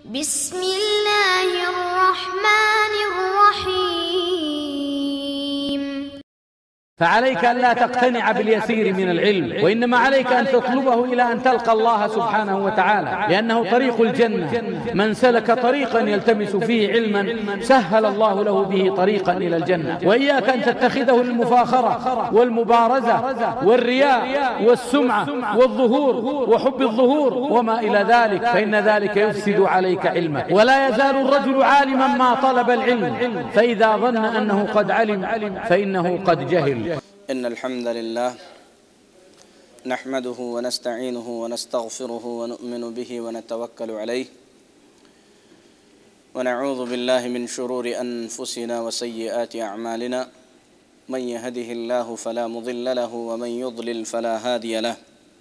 بسم الله الرحمن الرحيم. فعليك أن لا تقتنع باليسير من العلم، وإنما عليك أن تطلبه إلى أن تلقى الله سبحانه وتعالى، لأنه طريق الجنة. من سلك طريقا يلتمس فيه علما سهل الله له به طريقا إلى الجنة. وإياك أن تتخذه للمفاخرة والمبارزة والرياء والسمعة والظهور وحب الظهور وما إلى ذلك، فإن ذلك يفسد عليك علمك. ولا يزال الرجل عالما ما طلب العلم، فإذا ظن أنه قد علم فإنه قد جهل. إن الحمد لله نحمده ونستعينه ونستغفره ونؤمن به ونتوكل عليه، ونعوذ بالله من شرور أنفسنا وسيئات أعمالنا. من يهده الله فلا مضل له ومن يضلل فلا هادي له،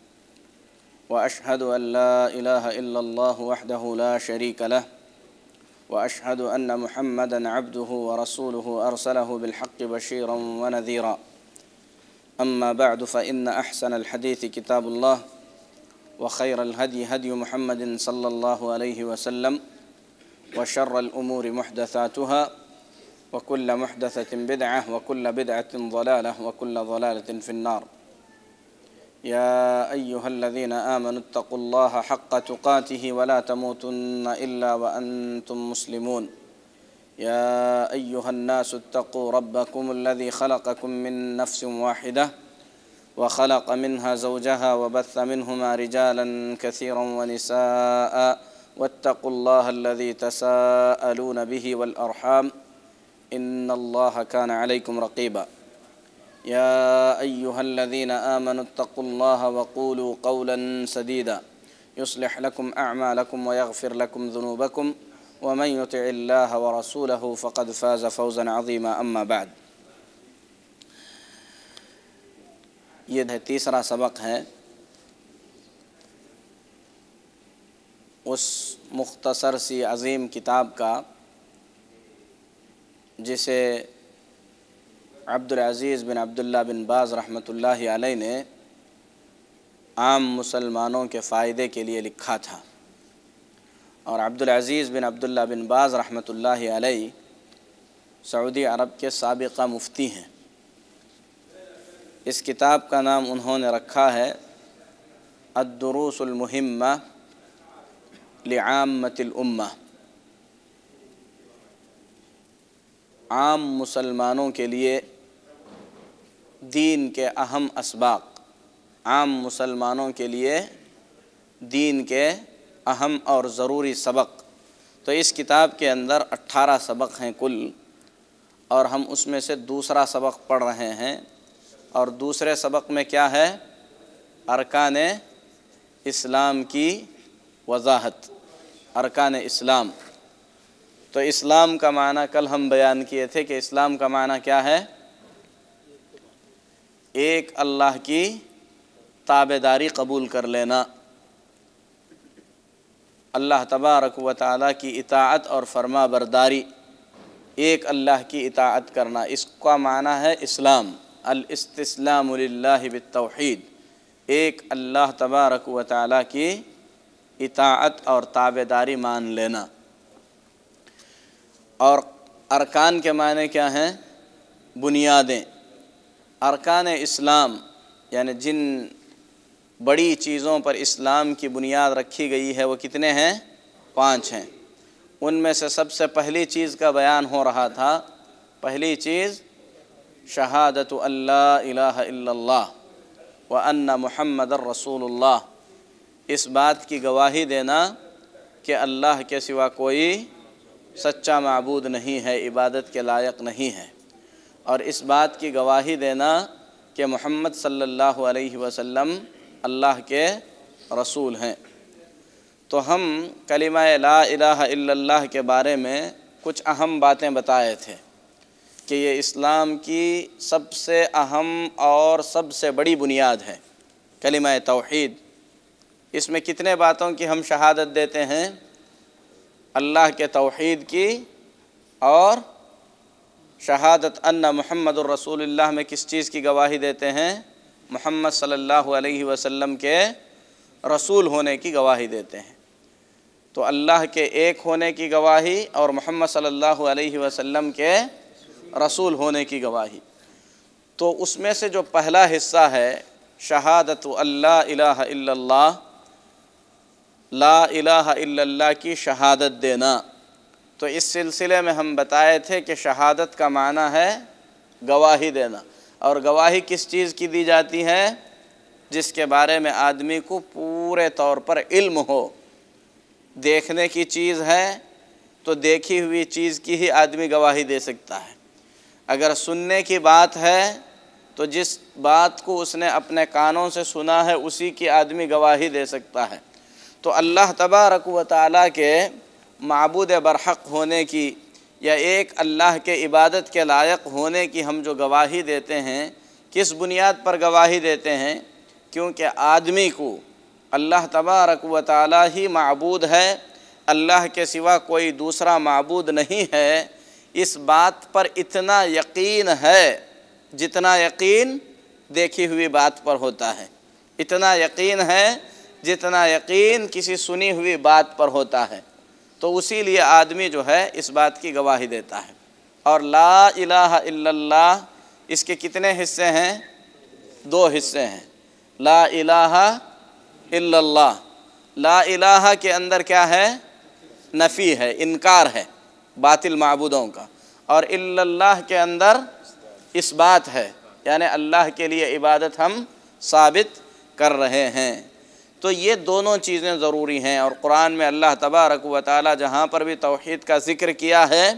وأشهد أن لا إله إلا الله وحده لا شريك له، وأشهد أن محمدًا عبده ورسوله أرسله بالحق بشيرا ونذيرا. أما بعد، فإن أحسن الحديث كتاب الله، وخير الهدي هدي محمد صلى الله عليه وسلم، وشر الأمور محدثاتها، وكل محدثة بدعة، وكل بدعة ضلالة، وكل ضلالة في النار. يا أيها الذين آمنوا اتقوا الله حق تقاته ولا تموتن إلا وأنتم مسلمون. يا أيها الناس اتقوا ربكم الذي خلقكم من نفس واحدة، وخلق منها زوجها، وبث منهما رجالا كثيرا ونساء، واتقوا الله الذي تساءلون به والأرحام، إن الله كان عليكم رقيبا. يا أيها الذين آمنوا اتقوا الله وقولوا قولا سديدا يصلح لكم أعمالكم ويغفر لكم ذنوبكم، ومن يطع الله ورسوله فقد فاز فوزا عظيما. أما بعد، یہ تیسرا سبق ہے اس مختصر سی عظیم کتاب کا جسے عبدالعزیز بن عبداللہ بن باز رحمۃ اللہ علیہ نے عام مسلمانوں کے فائدے کے لیے لکھا تھا. اور عبدالعزیز بن عبداللہ بن باز رحمۃ اللہ علیہ سعودی عرب کے سابقہ مفتی ہیں. اس کتاب کا نام انہوں نے رکھا ہے الدروس المہمہ لعامۃ الامہ. عام مسلمانوں کے لیے دین کے اہم اسباق، عام مسلمانوں کے لیے دین کے اہم اور ضروری سبق. تو اس کتاب کے اندر 18 سبق ہیں کل، اور ہم اس میں سے دوسرا سبق پڑھ رہے ہیں. اور دوسرے سبق میں کیا ہے؟ ارکان اسلام کی وضاحت، ارکان اسلام. تو اسلام کا معنی کل ہم بیان کیے تھے کہ اسلام کا معنی کیا ہے؟ ایک اللہ کی تابعداری قبول کر لینا، اللہ تبارک و تعالیٰ کی اطاعت اور فرما برداری، ایک اللہ کی اطاعت کرنا، اس کا معنی ہے اسلام. الاستسلام للہ بالتوحید، ایک اللہ تبارک و تعالیٰ کی اطاعت اور تابعداری مان لینا. اور ارکان کے معنی کیا ہیں؟ بنیادیں. ارکان اسلام یعنی جن بڑی چیزوں پر اسلام کی بنیاد رکھی گئی ہے وہ کتنے ہیں؟ 5 ہیں. ان میں سے سب سے پہلی چیز کا بیان ہو رہا تھا. پہلی چیز شہادت ان لا الہ الا اللہ وان محمد الرسول اللہ، اس بات کی گواہی دینا کہ اللہ کے سوا کوئی سچا معبود نہیں ہے، عبادت کے لائق نہیں ہے، اور اس بات کی گواہی دینا کہ محمد صلی اللہ علیہ وسلم اللہ کے رسول ہیں. تو ہم کلمہ لا الہ الا اللہ کے بارے میں کچھ اہم باتیں بتائے تھے کہ یہ اسلام کی سب سے اہم اور سب سے بڑی بنیاد ہے کلمہ توحید. اس میں کتنے باتوں کی ہم شہادت دیتے ہیں؟ اللہ کے توحید کی، اور شہادت ان محمد الرسول اللہ میں کس چیز کی گواہی دیتے ہیں؟ محمد صلی اللہ علیہ وسلم کے رسول ہونے کی گواہی دیتے ہیں. تو اللہ کے ایک ہونے کی گواہی اور محمد صلی اللہ علیہ وسلم کے رسول ہونے کی گواہی۔ تو اس میں سے جو پہلا حصہ ہے شہادت اللہ الہ الا اللہ، لا الہ الا اللہ کی شہادت دینا، تو اس سلسلے میں ہم بتائے تھے کہ شہادت کا معنی ہے گواہی دینا، اور گواہی کس چیز کی دی جاتی ہے؟ جس کے بارے میں آدمی کو پورے طور پر علم ہو۔ دیکھنے کی چیز ہے تو دیکھی ہوئی چیز کی ہی آدمی گواہی دے سکتا ہے، اگر سننے کی بات ہے تو جس بات کو اس نے اپنے کانوں سے سنا ہے اسی کی آدمی گواہی دے سکتا ہے۔ تو اللہ تبارک و تعالیٰ کے معبود برحق ہونے کی یا ایک اللہ کے عبادت کے لائق ہونے کی ہم جو گواہی دیتے ہیں، کس بنیاد پر گواہی دیتے ہیں؟ کیونکہ آدمی کو اللہ تبارک و تعالیٰ ہی معبود ہے، اللہ کے سوا کوئی دوسرا معبود نہیں ہے، اس بات پر اتنا یقین ہے جتنا یقین دیکھی ہوئی بات پر ہوتا ہے، اتنا یقین ہے جتنا یقین کسی سنی ہوئی بات پر ہوتا ہے۔ تو اسی لیے آدمی جو ہے اس بات کی گواہی دیتا ہے۔ اور لا الہ الا اللہ، اس کے کتنے حصے ہیں؟ 2 حصے ہیں۔ لا الہ الا اللہ، لا الہ کے اندر کیا ہے؟ نفی ہے، انکار ہے باطل معبودوں کا، اور الا اللہ کے اندر اس بات ہے، یعنی اللہ کے لیے عبادت ہم ثابت کر رہے ہیں۔ تو یہ دونوں چیزیں ضروری ہیں، اور قرآن میں اللہ تبارک و تعالی جہاں پر بھی توحید کا ذکر کیا ہے،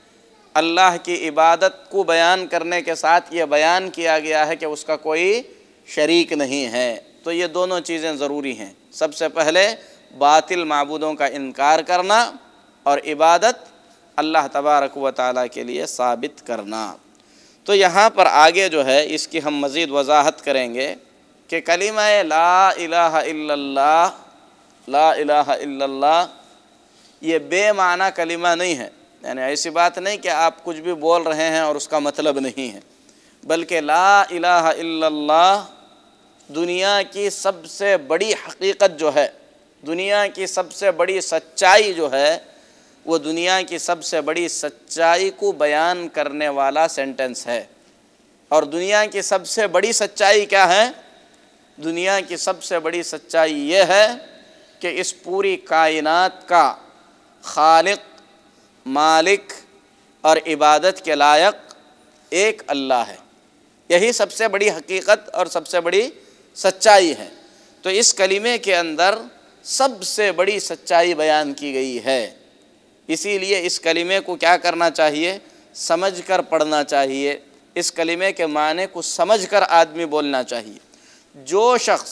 اللہ کی عبادت کو بیان کرنے کے ساتھ یہ بیان کیا گیا ہے کہ اس کا کوئی شریک نہیں ہے۔ تو یہ دونوں چیزیں ضروری ہیں، سب سے پہلے باطل معبودوں کا انکار کرنا اور عبادت اللہ تبارک و تعالیٰ کے لیے ثابت کرنا۔ تو یہاں پر آگے جو ہے اس کی ہم مزید وضاحت کریں گے کہ کلمہ لا الہ الا اللہ، لا الہ الا اللہ یہ بے معنی کلمہ نہیں ہے، یعنی ایسی بات نہیں کہ آپ کچھ بھی بول رہے ہیں اور اس کا مطلب نہیں ہے، بلکہ لا الہ الا اللہ دنیا کی سب سے بڑی حقیقت جو ہے، دنیا کی سب سے بڑی سچائی جو ہے، وہ دنیا کی سب سے بڑی سچائی کو بیان کرنے والا سینٹنس ہے۔ اور دنیا کی سب سے بڑی سچائی کیا ہے؟ دنیا کی سب سے بڑی سچائی یہ ہے کہ اس پوری کائنات کا خالق، مالک اور عبادت کے لائق ایک اللہ ہے، یہی سب سے بڑی حقیقت اور سب سے بڑی سچائی ہے۔ تو اس کلمے کے اندر سب سے بڑی سچائی بیان کی گئی ہے، اسی لیے اس کلمے کو کیا کرنا چاہیے؟ سمجھ کر پڑھنا چاہیے، اس کلمے کے معنی کو سمجھ کر آدمی بولنا چاہیے۔ جو شخص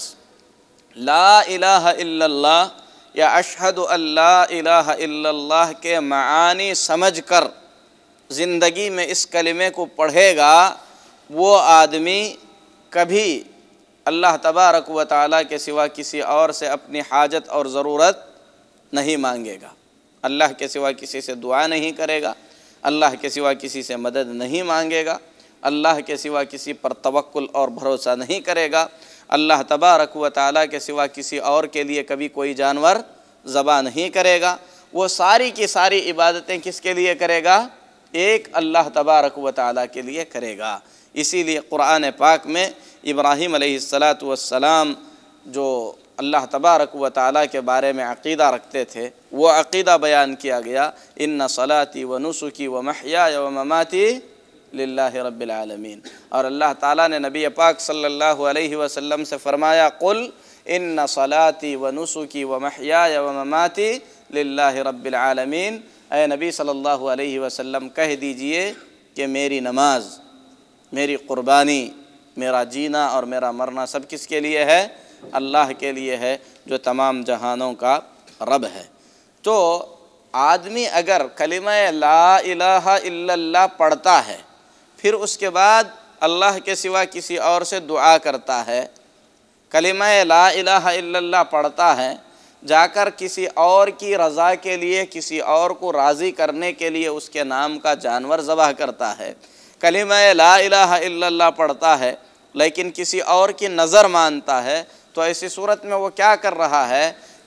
لا الہ الا اللہ یا اشہد ان لا الہ الا اللہ کے معانی سمجھ کر زندگی میں اس کلمے کو پڑھے گا، وہ آدمی کبھی اللہ تبارک و تعالیٰ کے سوا کسی اور سے اپنی حاجت اور ضرورت نہیں مانگے گا، اللہ کے سوا کسی سے دعا نہیں کرے گا، اللہ کے سوا کسی سے مدد نہیں مانگے گا، اللہ کے سوا کسی پر توکل اور بھروسہ نہیں کرے گا، اللہ تبارک و تعالیٰ کے سوا کسی اور کے لیے کبھی کوئی جانور ذبح نہیں کرے گا۔ وہ ساری کی ساری عبادتیں کس کے لیے کرے گا؟ ایک اللہ تبارک و تعالیٰ کے لیے کرے گا۔ اسی لیے قرآن پاک میں ابراہیم علیہ السلام جو اللہ تبارک و تعالیٰ کے بارے میں عقیدہ رکھتے تھے، وہ عقیدہ بیان کیا گیا، ان صلاتی و نسکی و محیای و مماتی للہ رب العالمین۔ اور اللہ تعالیٰ نے نبی پاک صلی اللہ علیہ وسلم سے فرمایا، قل ان صلاتی و نسکی و محیای و مماتی للہ رب العالمین، اے نبی صلی اللہ علیہ وسلم کہہ دیجئے کہ میری نماز، میری قربانی، میرا جینا اور میرا مرنا سب کس کے لیے ہے؟ اللہ کے لیے ہے، جو تمام جہانوں کا رب ہے۔ تو آدمی اگر کلمہ لا الہ الا اللہ پڑھتا ہے، پھر اس کے بعد اللہ کے سوا کسی اور سے دعا کرتا ہے، کلمہ لا الہ الا اللہ پڑھتا ہے، جا کر کسی اور کی رضا کے لیے، کسی اور کو راضی کرنے کے لیے اس کے نام کا جانور ذبح کرتا ہے، کلمہ لا الہ الا اللہ پڑھتا ہے لیکن کسی اور کی نظر مانتا ہے، تو ایسی صورت میں وہ کیا کر رہا ہے؟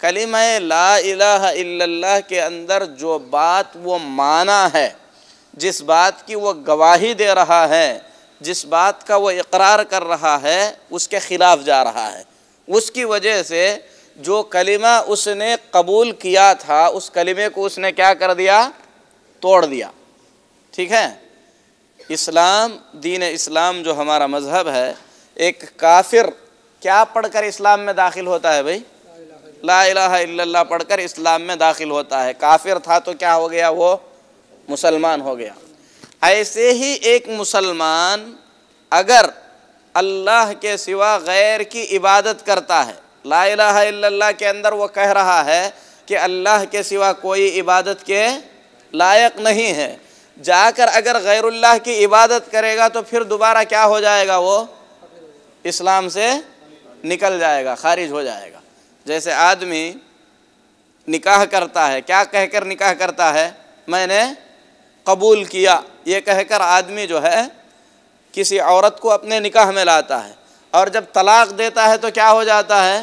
کلمہ لا الہ الا اللہ کے اندر جو بات وہ معنی ہے، جس بات کی وہ گواہی دے رہا ہے، جس بات کا وہ اقرار کر رہا ہے، اس کے خلاف جا رہا ہے۔ اس کی وجہ سے جو کلمہ اس نے قبول کیا تھا، اس کلمے کو اس نے کیا کر دیا؟ توڑ دیا۔ ٹھیک ہے؟ اسلام، دین اسلام جو ہمارا مذہب ہے، ایک کافر کیا پڑھ کر اسلام میں داخل ہوتا ہے بھائی؟ لا الہ الا اللہ پڑھ کر اسلام میں داخل ہوتا ہے۔ کافر تھا تو کیا ہو گیا؟ وہ مسلمان ہو گیا۔ ایسے ہی ایک مسلمان اگر اللہ کے سوا غیر کی عبادت کرتا ہے، لا الہ الا اللہ کے اندر وہ کہہ رہا ہے کہ اللہ کے سوا کوئی عبادت کے لائق نہیں ہے، جا کر اگر غیر اللہ کی عبادت کرے گا تو پھر دوبارہ کیا ہو جائے گا؟ وہ اسلام سے نکل جائے گا، خارج ہو جائے گا۔ جیسے آدمی نکاح کرتا ہے، کیا کہہ کر نکاح کرتا ہے؟ میں نے قبول کیا، یہ کہہ کر آدمی جو ہے کسی عورت کو اپنے نکاح میں لاتا ہے، اور جب طلاق دیتا ہے تو کیا ہو جاتا ہے؟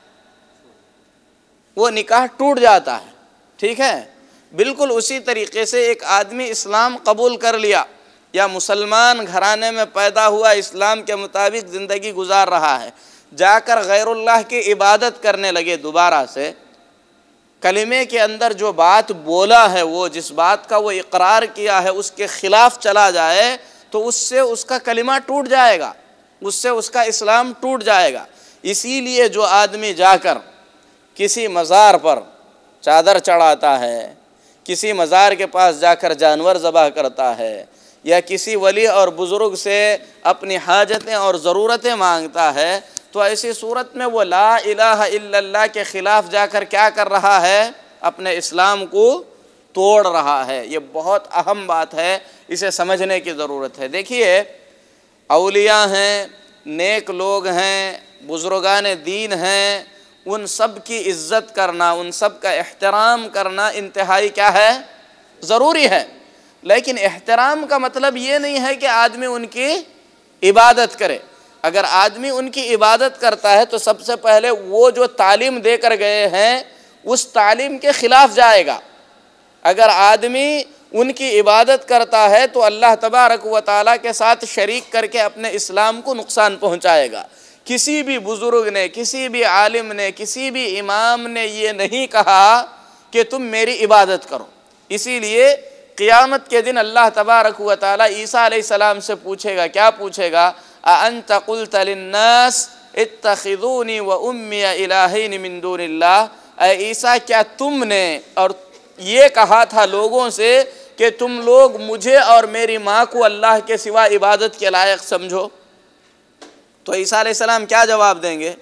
وہ نکاح ٹوٹ جاتا ہے۔ ٹھیک ہے؟ بالکل اسی طریقے سے ایک آدمی اسلام قبول کر لیا یا مسلمان گھرانے میں پیدا ہوا، اسلام کے مطابق زندگی گزار رہا ہے، جا کر غیر اللہ کی عبادت کرنے لگے دوبارہ سے، کلمے کے اندر جو بات بولا ہے، وہ جس بات کا وہ اقرار کیا ہے، اس کے خلاف چلا جائے تو اس سے اس کا کلمہ ٹوٹ جائے گا، اس سے اس کا اسلام ٹوٹ جائے گا۔ اسی لیے جو آدمی جا کر کسی مزار پر چادر چڑھاتا ہے، کسی مزار کے پاس جا کر جانور ذبح کرتا ہے، یا کسی ولی اور بزرگ سے اپنی حاجتیں اور ضرورتیں مانگتا ہے، تو ایسی صورت میں وہ لا الہ الا اللہ کے خلاف جا کر کیا کر رہا ہے؟ اپنے اسلام کو توڑ رہا ہے۔ یہ بہت اہم بات ہے، اسے سمجھنے کی ضرورت ہے۔ دیکھیے، اولیاء ہیں، نیک لوگ ہیں، بزرگان دین ہیں، ان سب کی عزت کرنا، ان سب کا احترام کرنا انتہائی کیا ہے؟ ضروری ہے۔ لیکن احترام کا مطلب یہ نہیں ہے کہ آدمی ان کی عبادت کرے۔ اگر آدمی ان کی عبادت کرتا ہے تو سب سے پہلے وہ جو تعلیم دے کر گئے ہیں اس تعلیم کے خلاف جائے گا۔ اگر آدمی ان کی عبادت کرتا ہے تو اللہ تبارک و تعالیٰ کے ساتھ شریک کر کے اپنے اسلام کو نقصان پہنچائے گا۔ کسی بھی بزرگ نے، کسی بھی عالم نے، کسی بھی امام نے یہ نہیں کہا کہ تم میری عبادت کرو۔ اسی لیے قیامت کے دن اللہ تبارک و تعالیٰ عیسیٰ علیہ السلام سے پوچھے گا، کیا پوچھے گا؟ اَأَنْتَ قُلْتَ لِلنَّاسِ اتَّخِذُونِي وَأُمِّيَ إِلَٰهَيْنِ مِن دُونِ اللَّهِ، اے عیسیٰ کیا تم نے اور یہ کہا تھا لوگوں سے کہ تم لوگ مجھے اور میری ماں کو اللہ کے سوا عبادت کے لائق سمجھو؟ تو عیسیٰ علیہ السلام کیا جواب دیں گے؟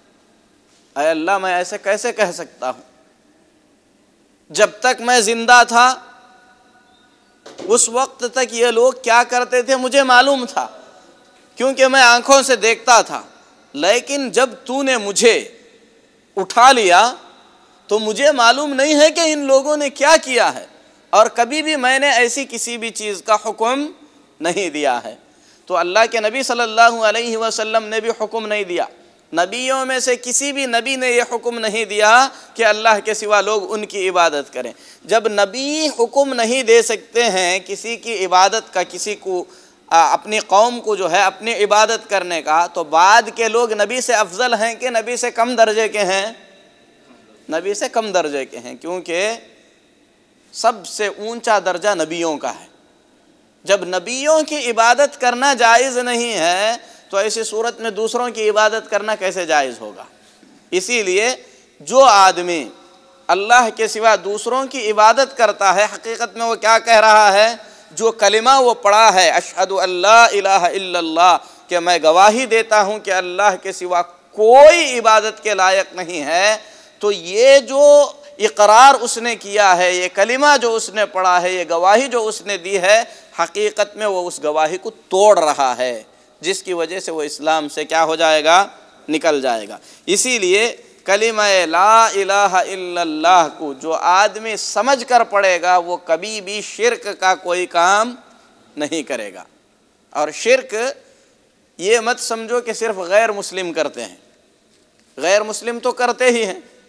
اے اللہ، میں ایسے کیسے کہہ سکتا ہوں؟ جب تک میں زندہ تھا اس وقت تک یہ لوگ کیا کرتے تھے مجھے معلوم تھا، کیونکہ میں آنکھوں سے دیکھتا تھا، لیکن جب تو نے مجھے اٹھا لیا تو مجھے معلوم نہیں ہے کہ ان لوگوں نے کیا کیا ہے، اور کبھی بھی میں نے ایسی کسی بھی چیز کا حکم نہیں دیا ہے۔ تو اللہ کے نبی صلی اللہ علیہ وسلم نے بھی حکم نہیں دیا، نبیوں میں سے کسی بھی نبی نے یہ حکم نہیں دیا کہ اللہ کے سوا لوگ ان کی عبادت کریں۔ جب نبی حکم نہیں دے سکتے ہیں کسی کی عبادت کا، کسی کو اپنی قوم کو جو ہے اپنی عبادت کرنے کا، تو بعد کے لوگ نبی سے افضل ہیں کہ نبی سے کم درجے کے ہیں؟ نبی سے کم درجے کے ہیں، کیونکہ سب سے اونچا درجہ نبیوں کا ہے۔ جب نبیوں کی عبادت کرنا جائز نہیں ہے تو ایسی صورت میں دوسروں کی عبادت کرنا کیسے جائز ہوگا؟ اسی لیے جو آدمی اللہ کے سوا دوسروں کی عبادت کرتا ہے، حقیقت میں وہ کیا کہہ رہا ہے؟ جو کلمہ وہ پڑھا ہے، اشہد ان لا الہ الا اللہ، کہ میں گواہی دیتا ہوں کہ اللہ کے سوا کوئی عبادت کے لائق نہیں ہے، تو یہ جو اقرار اس نے کیا ہے، یہ کلمہ جو اس نے پڑھا ہے، یہ گواہی جو اس نے دی ہے، حقیقت میں وہ اس گواہی کو توڑ رہا ہے، جس کی وجہ سے وہ اسلام سے کیا ہو جائے گا؟ نکل جائے گا۔ اسی لیے کلمہ لا الہ الا اللہ کو جو آدمی سمجھ کر پڑھے گا وہ کبھی بھی شرک کا کوئی کام نہیں کرے گا۔ اور شرک یہ مت سمجھو کہ صرف غیر مسلم کرتے ہیں، غیر مسلم تو کرتے ہی ہیں،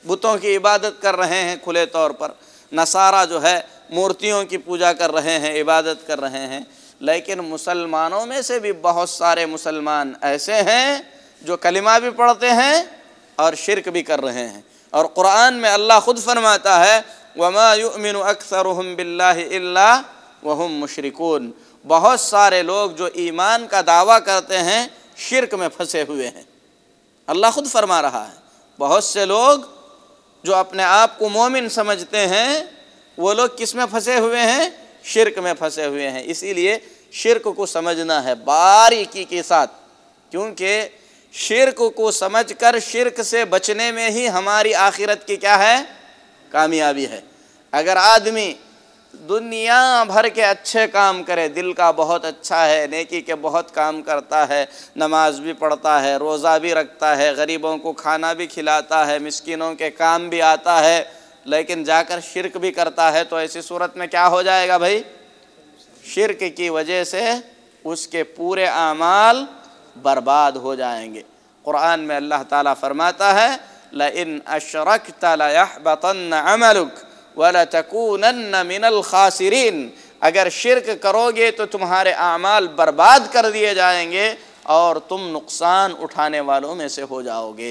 بتوں کی عبادت کر رہے ہیں کھلے طور پر، نصارہ جو ہے مورتیوں کی پوجا کر رہے ہیں، عبادت کر رہے ہیں، لیکن مسلمانوں میں سے بھی بہت سارے مسلمان ایسے ہیں جو کلمہ بھی پڑھتے ہیں اور شرک بھی کر رہے ہیں۔ اور قرآن میں اللہ خود فرماتا ہے وَمَا يُؤْمِنُ أَكْثَرُهُمْ بِاللَّهِ إِلَّا وَهُمْ مُشْرِكُونَ، بہت سارے لوگ جو ایمان کا دعویٰ کرتے ہیں شرک میں پھنسے ہوئے ہیں۔ اللہ خود فرما رہا ہے بہت سے لوگ جو اپنے آپ کو مومن سمجھتے ہیں وہ لوگ کس میں پھنسے ہوئے ہیں؟ شرک میں پھنسے ہوئے ہیں۔ اسی لیے شرک کو سمجھنا ہے باریکی کے ساتھ، کیونکہ شرک کو سمجھ کر شرک سے بچنے میں ہی ہماری آخرت کی کیا ہے؟ کامیابی ہے۔ اگر آدمی دنیا بھر کے اچھے کام کرے، دل کا بہت اچھا ہے، نیکی کے بہت کام کرتا ہے، نماز بھی پڑھتا ہے، روزہ بھی رکھتا ہے، غریبوں کو کھانا بھی کھلاتا ہے، مسکینوں کے کام بھی آتا ہے، لیکن جا کر شرک بھی کرتا ہے، تو ایسی صورت میں کیا ہو جائے گا بھائی؟ شرک کی وجہ سے اس کے پورے اعمال برباد ہو جائیں گے۔ قرآن میں اللہ تعالیٰ فرماتا ہے لَإِنْ أَشْرَكْتَ لَيَحْبَطَنَّ عَمَلُكَ وَلَتَكُونَنَّ مِنَ الْخَاسِرِينَ، اگر شرک کرو گے تو تمہارے اعمال برباد کر دیے جائیں گے اور تم نقصان اٹھانے والوں میں سے ہو جاؤ گے۔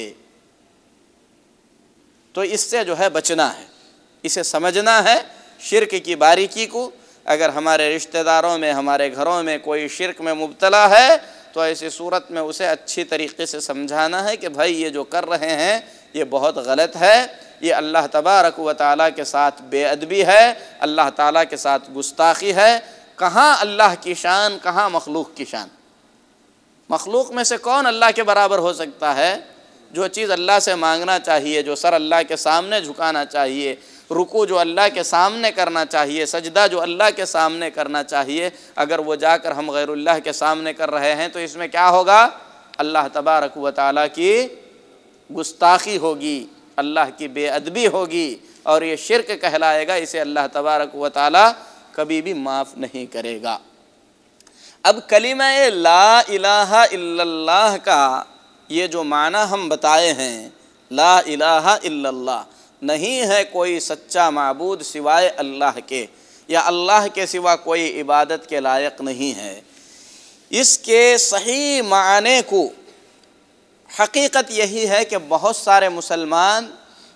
تو اس سے جو ہے بچنا ہے، اسے سمجھنا ہے شرک کی باریکی کو۔ اگر ہمارے رشتہ داروں میں، ہمارے گھروں میں کوئی شرک میں مبتلا ہے تو ایسی صورت میں اسے اچھی طریقے سے سمجھانا ہے کہ بھائی یہ جو کر رہے ہیں یہ بہت غلط ہے، یہ اللہ تبارک و تعالیٰ کے ساتھ بے ادبی ہے، اللہ تعالیٰ کے ساتھ گستاخی ہے۔ کہاں اللہ کی شان، کہاں مخلوق کی شان؟ مخلوق میں سے کون اللہ کے برابر ہو سکتا ہے؟ جو چیز اللہ سے مانگنا چاہیے، جو سر اللہ کے سامنے جھکانا چاہیے، رکوع جو اللہ کے سامنے کرنا چاہیے، سجدہ جو اللہ کے سامنے کرنا چاہیے، اگر وہ جا کر ہم غیر اللہ کے سامنے کر رہے ہیں تو اس میں کیا ہوگا؟ اللہ تبارک و تعالیٰ کی گستاخی ہوگی، اللہ کی بے ادبی ہوگی، اور یہ شرک کہلائے گا۔ اسے اللہ تبارک و تعالیٰ کبھی بھی معاف نہیں کرے گا۔ اب کلمہ لا الہ الا اللہ کا یہ جو معنی ہم بتائے ہیں، لا الہ الا اللہ، نہیں ہے کوئی سچا معبود سوائے اللہ کے، یا اللہ کے سوا کوئی عبادت کے لائق نہیں ہے، اس کے صحیح معنی کو حقیقت یہی ہے کہ بہت سارے مسلمان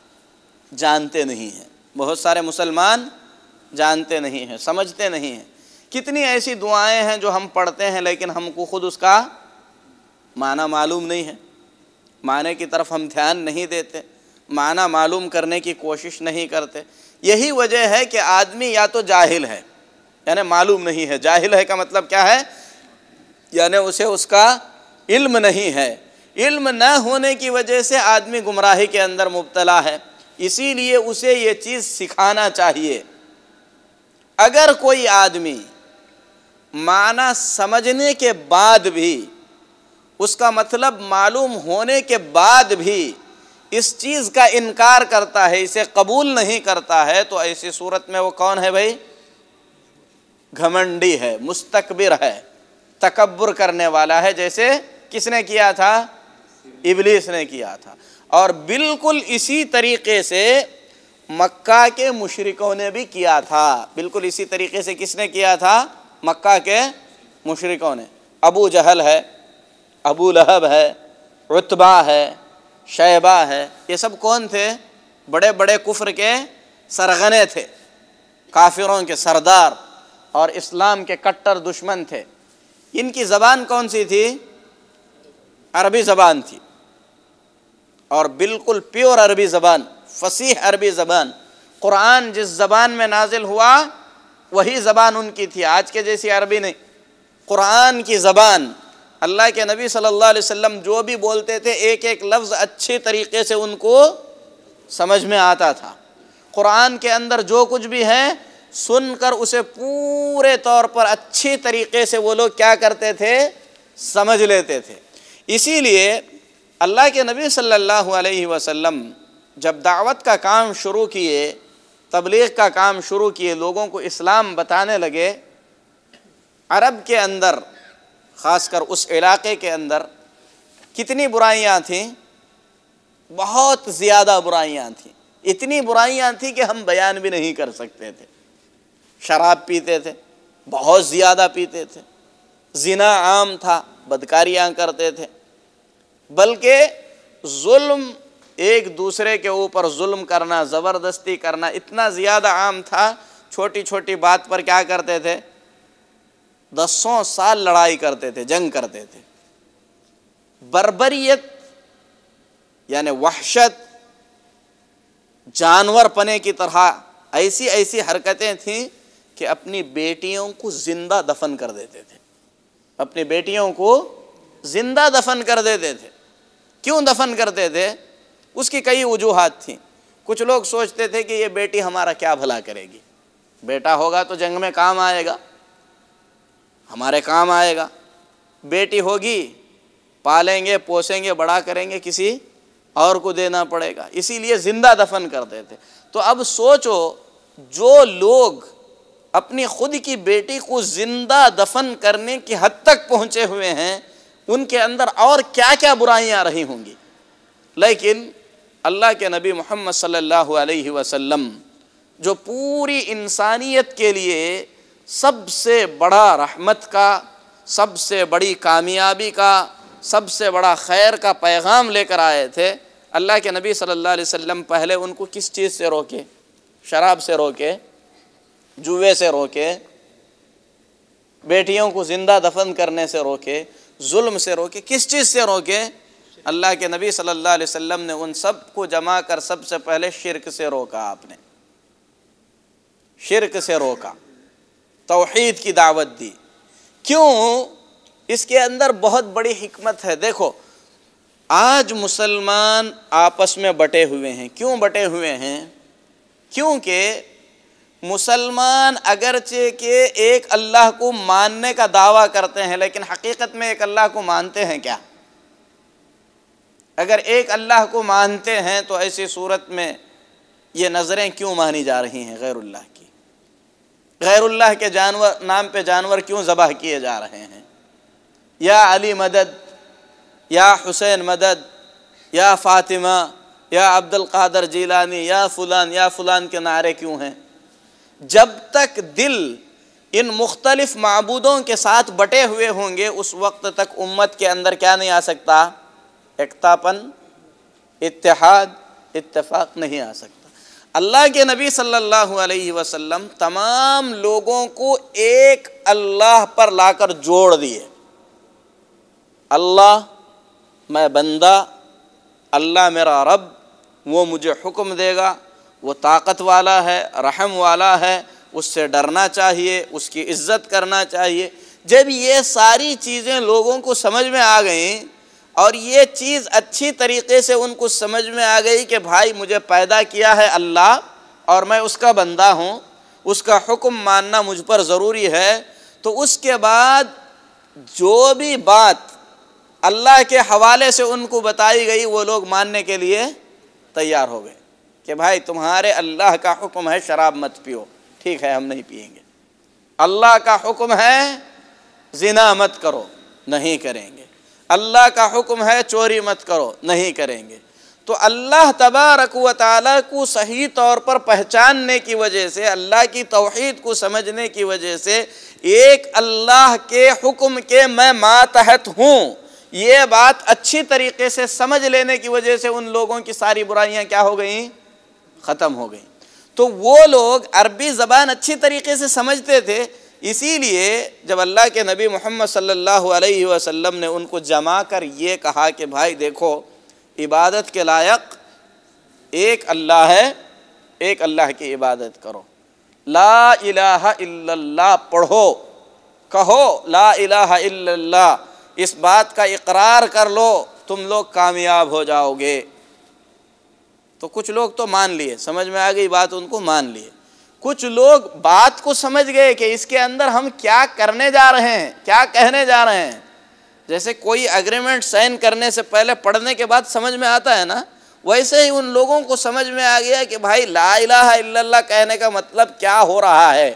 جانتے نہیں ہیں، بہت سارے مسلمان جانتے نہیں ہیں، سمجھتے نہیں ہیں۔ کتنی ایسی دعائیں ہیں جو ہم پڑھتے ہیں لیکن ہم کو خود اس کا معنی معلوم نہیں ہے، معنی کی طرف ہم دھیان نہیں دیتے، معنی معلوم کرنے کی کوشش نہیں کرتے۔ یہی وجہ ہے کہ آدمی یا تو جاہل ہے، یعنی معلوم نہیں ہے۔ جاہل ہے کا مطلب کیا ہے؟ یعنی اسے اس کا علم نہیں ہے۔ علم نہ ہونے کی وجہ سے آدمی گمراہی کے اندر مبتلا ہے، اسی لیے اسے یہ چیز سکھانا چاہیے۔ اگر کوئی آدمی معنی سمجھنے کے بعد بھی، اس کا مطلب معلوم ہونے کے بعد بھی اس چیز کا انکار کرتا ہے، اسے قبول نہیں کرتا ہے، تو ایسی صورت میں وہ کون ہے بھائی؟ گھمنڈی ہے، مستکبر ہے، تکبر کرنے والا ہے، جیسے کس نے کیا تھا؟ ابلیس نے کیا تھا۔ اور بالکل اسی طریقے سے مکہ کے مشرکوں نے بھی کیا تھا، بالکل اسی طریقے سے کس نے کیا تھا؟ مکہ کے مشرکوں نے۔ ابو جہل ہے، ابو لہب ہے، عتبہ ہے، شیبہ ہے، یہ سب کون تھے؟ بڑے بڑے کفر کے سرغنے تھے، کافروں کے سردار اور اسلام کے کٹر دشمن تھے۔ ان کی زبان کون سی تھی؟ عربی زبان تھی، اور بالکل پیور عربی زبان، فصیح عربی زبان۔ قرآن جس زبان میں نازل ہوا وہی زبان ان کی تھی، آج کے جیسی عربی نہیں، قرآن کی زبان۔ اللہ کے نبی صلی اللہ علیہ وسلم جو بھی بولتے تھے ایک ایک لفظ اچھی طریقے سے ان کو سمجھ میں آتا تھا۔ قرآن کے اندر جو کچھ بھی ہے سن کر اسے پورے طور پر اچھی طریقے سے وہ لوگ کیا کرتے تھے؟ سمجھ لیتے تھے۔ اسی لیے اللہ کے نبی صلی اللہ علیہ وسلم جب دعوت کا کام شروع کیے، تبلیغ کا کام شروع کیے، لوگوں کو اسلام بتانے لگے، عرب کے اندر خاص کر اس علاقے کے اندر کتنی برائیاں تھیں؟ بہت زیادہ برائیاں تھیں۔ اتنی برائیاں تھیں کہ ہم بیان بھی نہیں کر سکتے تھے۔ شراب پیتے تھے، بہت زیادہ پیتے تھے، زنا عام تھا، بدکاریاں کرتے تھے، بلکہ ظلم، ایک دوسرے کے اوپر ظلم کرنا، زبردستی کرنا اتنا زیادہ عام تھا، چھوٹی چھوٹی بات پر کیا کرتے تھے، 10 سال لڑائی کرتے تھے، جنگ کرتے تھے۔ بربریت یعنی وحشت، جانور پنے کی طرح ایسی ایسی حرکتیں تھیں کہ اپنی بیٹیوں کو زندہ دفن کر دیتے تھے، اپنی بیٹیوں کو زندہ دفن کر دیتے تھے۔ کیوں دفن کرتے تھے؟ اس کی کئی وجوہات تھیں۔ کچھ لوگ سوچتے تھے کہ یہ بیٹی ہمارا کیا بھلا کرے گی، بیٹا ہوگا تو جنگ میں کام آئے گا، ہمارے کام آئے گا، بیٹی ہوگی پالیں گے، پوسیں گے، بڑا کریں گے، کسی اور کو دینا پڑے گا، اسی لیے زندہ دفن کرتے تھے۔ تو اب سوچو، جو لوگ اپنی خود کی بیٹی کو زندہ دفن کرنے کی حد تک پہنچے ہوئے ہیں، ان کے اندر اور کیا کیا برائیاں رہی ہوں گی۔ لیکن اللہ کے نبی محمد صلی اللہ علیہ وسلم جو پوری انسانیت کے لیے سب سے بڑا رحمت کا، سب سے بڑی کامیابی کا، سب سے بڑا خیر کا پیغام لے کر آئے تھے، اللہ کے نبی صلی اللہ علیہ وسلم پہلے ان کو کس چیز سے روکے؟ شراب سے روکے، جوے سے روکے، بیٹیوں کو زندہ دفن کرنے سے روکے، ظلم سے روکے، کس چیز سے روکے؟ اللہ کے نبی صلی اللہ علیہ وسلم نے ان سب کو جمع کر سب سے پہلے شرک سے روکا۔ آپ نے شرک سے روکا، توحید کی دعوت دی۔ کیوں؟ اس کے اندر بہت بڑی حکمت ہے۔ دیکھو، آج مسلمان آپس میں بٹے ہوئے ہیں۔ کیوں بٹے ہوئے ہیں؟ کیونکہ مسلمان اگرچہ کہ ایک اللہ کو ماننے کا دعویٰ کرتے ہیں، لیکن حقیقت میں ایک اللہ کو مانتے ہیں کیا؟ اگر ایک اللہ کو مانتے ہیں تو ایسی صورت میں یہ نظریں کیوں مانی جا رہی ہیں غیر اللہ کی؟ غیر اللہ کے نام پہ جانور کیوں ذبح کیے جا رہے ہیں؟ یا علی مدد، یا حسین مدد، یا فاطمہ، یا عبد القادر جیلانی، یا فلان کے نعرے کیوں ہیں؟ جب تک دل ان مختلف معبودوں کے ساتھ بٹے ہوئے ہوں گے، اس وقت تک امت کے اندر کیا نہیں آ سکتا؟ اکتاپن، اتحاد، اتفاق نہیں آ سکتا۔ اللہ کے نبی صلی اللہ علیہ وسلم تمام لوگوں کو ایک اللہ پر لا کر جوڑ دیے۔ اللہ میں بندہ، اللہ میرا رب، وہ مجھے حکم دے گا، وہ طاقت والا ہے، رحم والا ہے، اس سے ڈرنا چاہیے، اس کی عزت کرنا چاہیے۔ جب یہ ساری چیزیں لوگوں کو سمجھ میں آ گئیں، اور یہ چیز اچھی طریقے سے ان کو سمجھ میں آ گئی کہ بھائی مجھے پیدا کیا ہے اللہ اور میں اس کا بندہ ہوں، اس کا حکم ماننا مجھ پر ضروری ہے، تو اس کے بعد جو بھی بات اللہ کے حوالے سے ان کو بتائی گئی وہ لوگ ماننے کے لیے تیار ہو گئے کہ بھائی تمہارے اللہ کا حکم ہے شراب مت پیو، ٹھیک ہے ہم نہیں پیئیں گے۔ اللہ کا حکم ہے زنا مت کرو، نہیں کریں گے۔ اللہ کا حکم ہے چوری مت کرو، نہیں کریں گے۔ تو اللہ تبارک و تعالیٰ کو صحیح طور پر پہچاننے کی وجہ سے، اللہ کی توحید کو سمجھنے کی وجہ سے، ایک اللہ کے حکم کے میں ماتحت ہوں، یہ بات اچھی طریقے سے سمجھ لینے کی وجہ سے ان لوگوں کی ساری برائیاں کیا ہو گئیں؟ ختم ہو گئیں۔ تو وہ لوگ عربی زبان اچھی طریقے سے سمجھتے تھے، اسی لیے جب اللہ کے نبی محمد صلی اللہ علیہ وسلم نے ان کو جمع کر یہ کہا کہ بھائی دیکھو، عبادت کے لائق ایک اللہ ہے، ایک اللہ کی عبادت کرو، لا الہ الا اللہ پڑھو، کہو لا الہ الا اللہ، اس بات کا اقرار کر لو، تم لوگ کامیاب ہو جاؤ گے۔ تو کچھ لوگ تو مان لیے، سمجھ میں آ گئی بات، ان کو مان لیے۔ کچھ لوگ بات کو سمجھ گئے کہ اس کے اندر ہم کیا کرنے جا رہے ہیں، کیا کہنے جا رہے ہیں۔ جیسے کوئی اگریمنٹ سائن کرنے سے پہلے پڑھنے کے بعد سمجھ میں آتا ہے نا، ویسے ہی ان لوگوں کو سمجھ میں آ گیا کہ بھائی لا الہ الا اللہ کہنے کا مطلب کیا ہو رہا ہے۔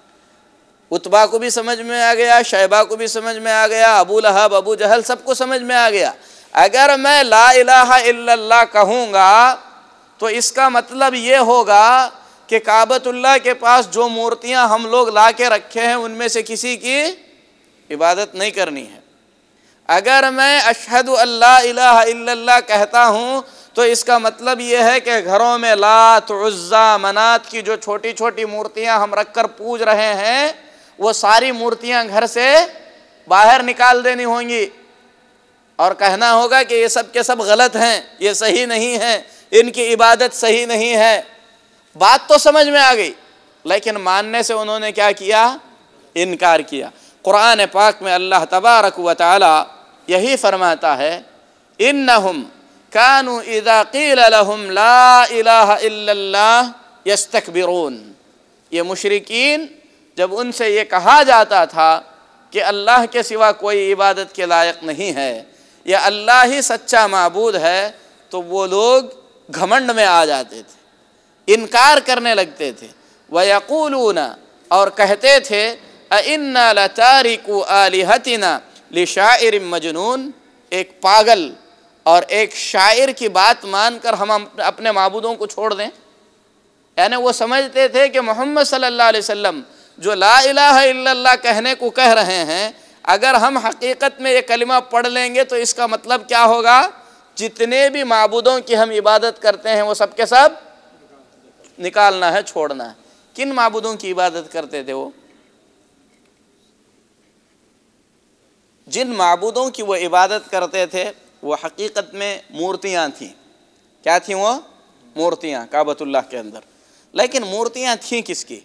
عتبہ کو بھی سمجھ میں آ گیا، شیبہ کو بھی سمجھ میں آ گیا، ابو لہب، ابو جہل، سب کو سمجھ میں آ گیا۔ اگر میں لا الہ الا اللہ کہوں گا تو اس کا مطلب یہ ہوگا کہ کعبۃ اللہ کے پاس جو مورتیاں ہم لوگ لا کے رکھے ہیں ان میں سے کسی کی عبادت نہیں کرنی ہے۔ اگر میں اشہد اللہ الہ الا اللہ کہتا ہوں تو اس کا مطلب یہ ہے کہ گھروں میں لات، عزیٰ، منات کی جو چھوٹی چھوٹی مورتیاں ہم رکھ کر پوج رہے ہیں وہ ساری مورتیاں گھر سے باہر نکال دینی ہوں گی اور کہنا ہوگا کہ یہ سب کے سب غلط ہیں، یہ صحیح نہیں ہے، ان کی عبادت صحیح نہیں ہے۔ بات تو سمجھ میں آ گئی، لیکن ماننے سے انہوں نے کیا کیا؟ انکار کیا۔ قرآن پاک میں اللہ تبارک و تعالی یہی فرماتا ہے انہم کانوا اذا قیل لهم لا الہ الا اللہ یستکبرون، یہ مشرکین جب ان سے یہ کہا جاتا تھا کہ اللہ کے سوا کوئی عبادت کے لائق نہیں ہے یا اللہ ہی سچا معبود ہے تو وہ لوگ گھمنڈ میں آ جاتے تھے، انکار کرنے لگتے تھے۔ وَيَقُولُونَ، اور کہتے تھے أَإِنَّا لَتَارِكُو آلِهَتِنَا لِشَاعِرٍ مَجْنُونَ، ایک پاگل اور ایک شاعر کی بات مان کر ہم اپنے معبودوں کو چھوڑ دیں۔ یعنی وہ سمجھتے تھے کہ محمد صلی اللہ علیہ وسلم جو لا الہ الا اللہ کہنے کو کہہ رہے ہیں، اگر ہم حقیقت میں یہ کلمہ پڑھ لیں گے تو اس کا مطلب کیا ہوگا؟ جتنے بھی معبودوں کی ہم عبادت کرتے ہیں وہ سب کے سب نکالنا ہے، چھوڑنا ہے۔ کن معبودوں کی عبادت کرتے تھے وہ؟ جن معبودوں کی وہ عبادت کرتے تھے وہ حقیقت میں مورتیاں تھیں۔ کیا تھیں وہ؟ مورتیاں کعبۃ اللہ کے اندر۔ لیکن مورتیاں تھیں کس کی؟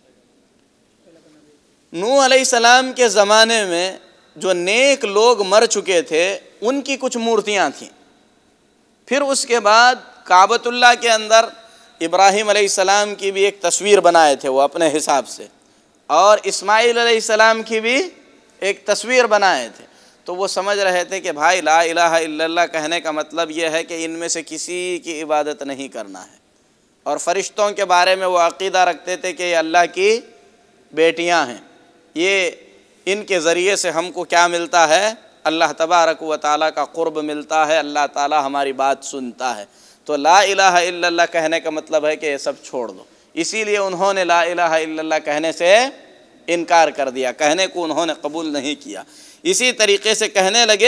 نوح علیہ السلام کے زمانے میں جو نیک لوگ مر چکے تھے ان کی کچھ مورتیاں تھیں۔ پھر اس کے بعد کعبۃ اللہ کے اندر ابراہیم علیہ السلام کی بھی ایک تصویر بنائے تھے وہ اپنے حساب سے، اور اسماعیل علیہ السلام کی بھی ایک تصویر بنائے تھے۔ تو وہ سمجھ رہے تھے کہ بھائی لا الہ الا اللہ کہنے کا مطلب یہ ہے کہ ان میں سے کسی کی عبادت نہیں کرنا ہے، اور فرشتوں کے بارے میں وہ عقیدہ رکھتے تھے کہ یہ اللہ کی بیٹیاں ہیں، یہ ان کے ذریعے سے ہم کو کیا ملتا ہے؟ اللہ تبارک و تعالیٰ کا قرب ملتا ہے، اللہ تعالیٰ ہماری بات سنتا ہے۔ تو لا الہ الا اللہ کہنے کا مطلب ہے کہ یہ سب چھوڑ دو۔ اسی لیے انہوں نے لا الہ الا اللہ کہنے سے انکار کر دیا، کہنے کو انہوں نے قبول نہیں کیا۔ اسی طریقے سے کہنے لگے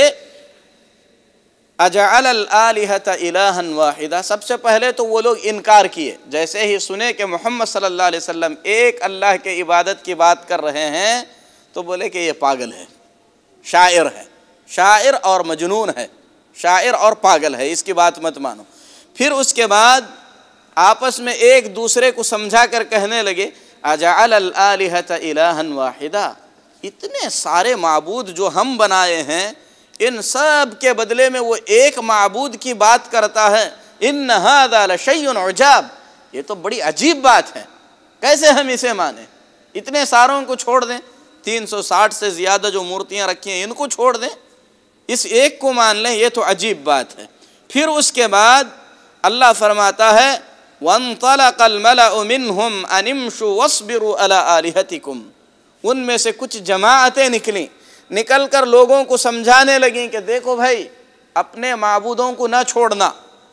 اجعل الآلہۃ الہا واحدا، سب سے پہلے تو وہ لوگ انکار کیے، جیسے ہی سنے کہ محمد صلی اللہ علیہ وسلم ایک اللہ کے عبادت کی بات کر رہے ہیں تو بولے کہ یہ پاگل ہے، شاعر ہے، شاعر اور مجنون ہے، شاعر اور پاگل ہے، اس کی بات مت مانو۔ پھر اس کے بعد آپس میں ایک دوسرے کو سمجھا کر کہنے لگے اجعل الآلہۃ الہا واحدا، اتنے سارے معبود جو ہم بنائے ہیں ان سب کے بدلے میں وہ ایک معبود کی بات کرتا ہے، ان ھذا لشیء عجاب، یہ تو بڑی عجیب بات ہے، کیسے ہم اسے مانیں؟ اتنے ساروں کو چھوڑ دیں، 360 سے زیادہ جو مورتیاں رکھی ہیں ان کو چھوڑ دیں، اس ایک کو مان لیں، یہ تو عجیب بات ہے۔ پھر اس کے بعد اللہ فرماتا ہے وَانطَلَقَ الْمَلَأُ مِنْهُمْ أَنِ امْشُوا وَاصْبِرُوا عَلَىٰ آلِهَتِكُمْ، ان میں سے کچھ جماعتیں نکلیں، نکل کر لوگوں کو سمجھانے لگیں کہ دیکھو بھائی اپنے معبودوں کو نہ چھوڑنا۔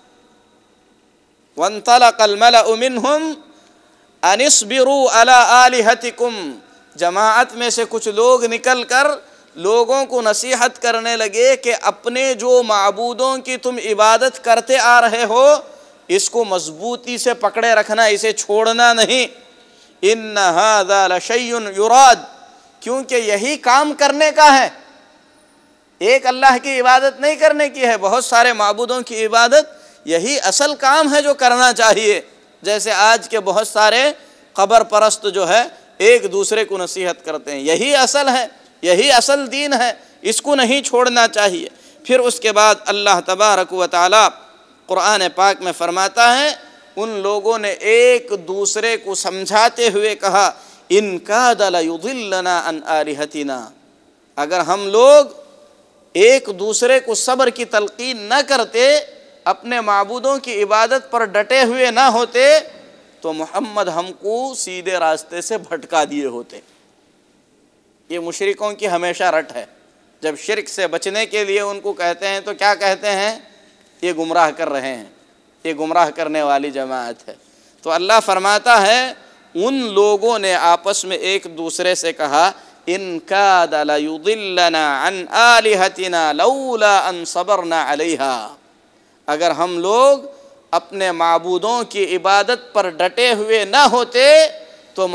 وَانطَلَقَ الْمَلَأُ مِنْهُمْ أَنِ اصْبِرُوا عَلَىٰ آلِهَتِكُمْ، جماعت میں سے کچھ لوگ نکل کر لوگوں کو نصیحت کرنے لگے کہ اپنے جو معبودوں کی تم عبادت کرتے آ رہے ہو اس کو مضبوطی سے پکڑے رکھنا، اسے چھوڑنا نہیں۔ ان ھذا لشیء یراد، کیونکہ یہی کام کرنے کا ہے، ایک اللہ کی عبادت نہیں کرنے کی ہے، بہت سارے معبودوں کی عبادت، یہی اصل کام ہے جو کرنا چاہیے۔ جیسے آج کے بہت سارے قبر پرست جو ہے ایک دوسرے کو نصیحت کرتے ہیں، یہی اصل ہے، یہی اصل دین ہے، اس کو نہیں چھوڑنا چاہیے۔ پھر اس کے بعد اللہ تبارک و تعالی قرآن پاک میں فرماتا ہے ان لوگوں نے ایک دوسرے کو سمجھاتے ہوئے کہا ان کاد لیضلنا عن آلہتنا، اگر ہم لوگ ایک دوسرے کو صبر کی تلقین نہ کرتے، اپنے معبودوں کی عبادت پر ڈٹے ہوئے نہ ہوتے تو محمد ہم کو سیدھے راستے سے بھٹکا دیے ہوتے۔ یہ مشرکوں کی ہمیشہ رٹ ہے، جب شرک سے بچنے کے لیے ان کو کہتے ہیں تو کیا کہتے ہیں؟ یہ گمراہ کر رہے ہیں، یہ گمراہ کرنے والی جماعت ہے۔ تو اللہ فرماتا ہے ان لوگوں نے آپس میں ایک دوسرے سے کہا ان کاد لیضلنا عن آلہتنا لولا ان صبرنا علیہا، اگر ہم لوگ اپنے معبودوں کی عبادت پر ڈٹے ہوئے نہ ہوتے تو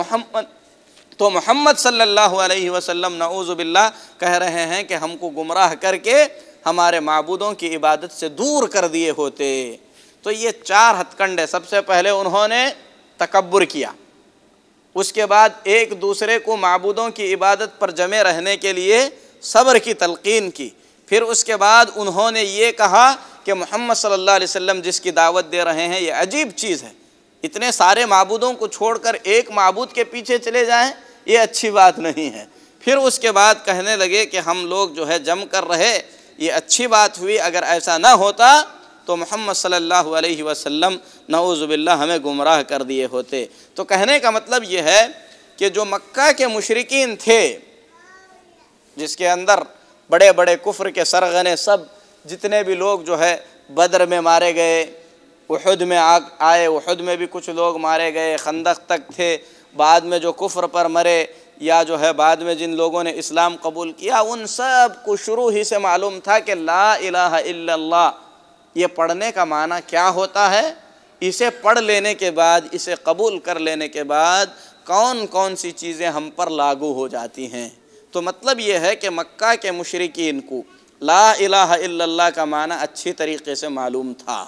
محمد صلی اللہ علیہ وسلم نعوذ باللہ کہہ رہے ہیں کہ ہم کو گمراہ کر کے ہمارے معبودوں کی عبادت سے دور کر دیے ہوتے۔ تو یہ 4 ہتھ کنڈے، سب سے پہلے انہوں نے تکبر کیا، اس کے بعد ایک دوسرے کو معبودوں کی عبادت پر جمے رہنے کے لیے صبر کی تلقین کی، پھر اس کے بعد انہوں نے یہ کہا کہ محمد صلی اللہ علیہ وسلم جس کی دعوت دے رہے ہیں یہ عجیب چیز ہے، اتنے سارے معبودوں کو چھوڑ کر ایک معبود کے پیچھے چلے جائیں، یہ اچھی بات نہیں ہے۔ پھر اس کے بعد کہنے لگے کہ ہم لوگ جو ہے جم کر رہے، یہ اچھی بات ہوئی، اگر ایسا نہ ہوتا تو محمد صلی اللہ علیہ وسلم نعوذ باللہ ہمیں گمراہ کر دیے ہوتے۔ تو کہنے کا مطلب یہ ہے کہ جو مکہ کے مشرکین تھے، جس کے اندر بڑے بڑے کفر کے سرغنے سب جتنے بھی لوگ جو ہے بدر میں مارے گئے، احد میں آئے، احد میں بھی کچھ لوگ مارے گئے، خندق تک تھے، بعد میں جو کفر پر مرے یا جو ہے بعد میں جن لوگوں نے اسلام قبول کیا، ان سب کو شروع ہی سے معلوم تھا کہ لا الہ الا اللہ یہ پڑھنے کا معنی کیا ہوتا ہے، اسے پڑھ لینے کے بعد، اسے قبول کر لینے کے بعد کون کون سی چیزیں ہم پر لاگو ہو جاتی ہیں۔ تو مطلب یہ ہے کہ مکہ کے مشرکین کو لا الہ الا اللہ کا معنی اچھی طریقے سے معلوم تھا،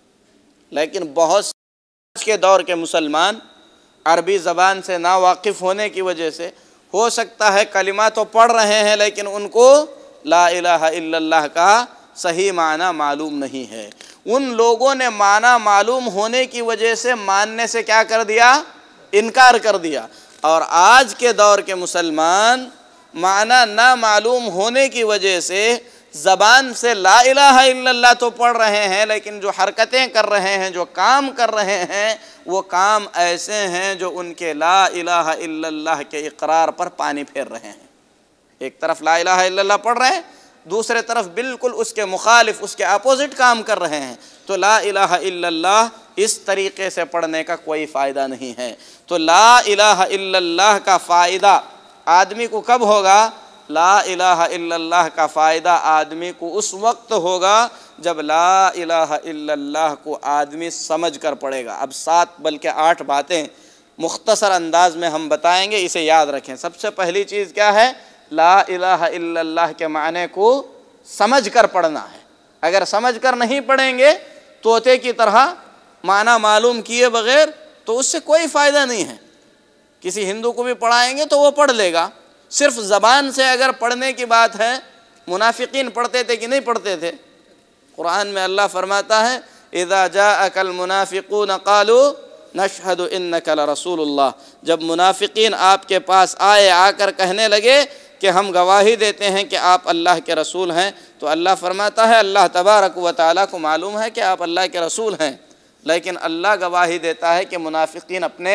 لیکن بہت آج کے دور کے مسلمان عربی زبان سے ناواقف ہونے کی وجہ سے ہو سکتا ہے کلمہ تو پڑھ رہے ہیں لیکن ان کو لا الہ الا اللہ کا صحیح معنی معلوم نہیں ہے۔ ان لوگوں نے معنی معلوم ہونے کی وجہ سے ماننے سے کیا کر دیا؟ انکار کر دیا۔ اور آج کے دور کے مسلمان معنی نہ معلوم ہونے کی وجہ سے زبان سے لا الہ الا اللہ تو پڑھ رہے ہیں، لیکن جو حرکتیں کر رہے ہیں، جو کام کر رہے ہیں، وہ کام ایسے ہیں جو ان کے لا الہ الا اللہ کے اقرار پر پانی پھیر رہے ہیں۔ ایک طرف لا الہ الا اللہ پڑھ رہے ہیں، دوسرے طرف بالکل اس کے مخالف، اس کے اپوزٹ کام کر رہے ہیں۔ تو لا الہ الا اللہ اس طریقے سے پڑھنے کا کوئی فائدہ نہیں ہے۔ تو لا الہ الا اللہ کا فائدہ آدمی کو کب ہوگا؟ لا الہ الا اللہ کا فائدہ آدمی کو اس وقت ہوگا جب لا الہ الا اللہ کو آدمی سمجھ کر پڑھے گا۔ اب 7 بلکہ 8 باتیں مختصر انداز میں ہم بتائیں گے، اسے یاد رکھیں۔ سب سے پہلی چیز کیا ہے؟ لا الہ الا اللہ کے معنی کو سمجھ کر پڑھنا ہے۔ اگر سمجھ کر نہیں پڑھیں گے طوطے کی طرح معنی معلوم کیے بغیر تو اس سے کوئی فائدہ نہیں ہے۔ کسی ہندو کو بھی پڑھائیں گے تو وہ پڑھ لے گا، صرف زبان سے اگر پڑھنے کی بات ہے۔ منافقین پڑھتے تھے کہ نہیں پڑھتے تھے؟ قرآن میں اللہ فرماتا ہے اذا جاءک المنافقون قالوا نشہد انک لرسول اللہ، جب منافقین آپ کے پاس آئے، آ کر کہنے لگے کہ ہم گواہی دیتے ہیں کہ آپ اللہ کے رسول ہیں، تو اللہ فرماتا ہے اللہ تبارک و تعالیٰ کو معلوم ہے کہ آپ اللہ کے رسول ہیں، لیکن اللہ گواہی دیتا ہے کہ منافقین اپنے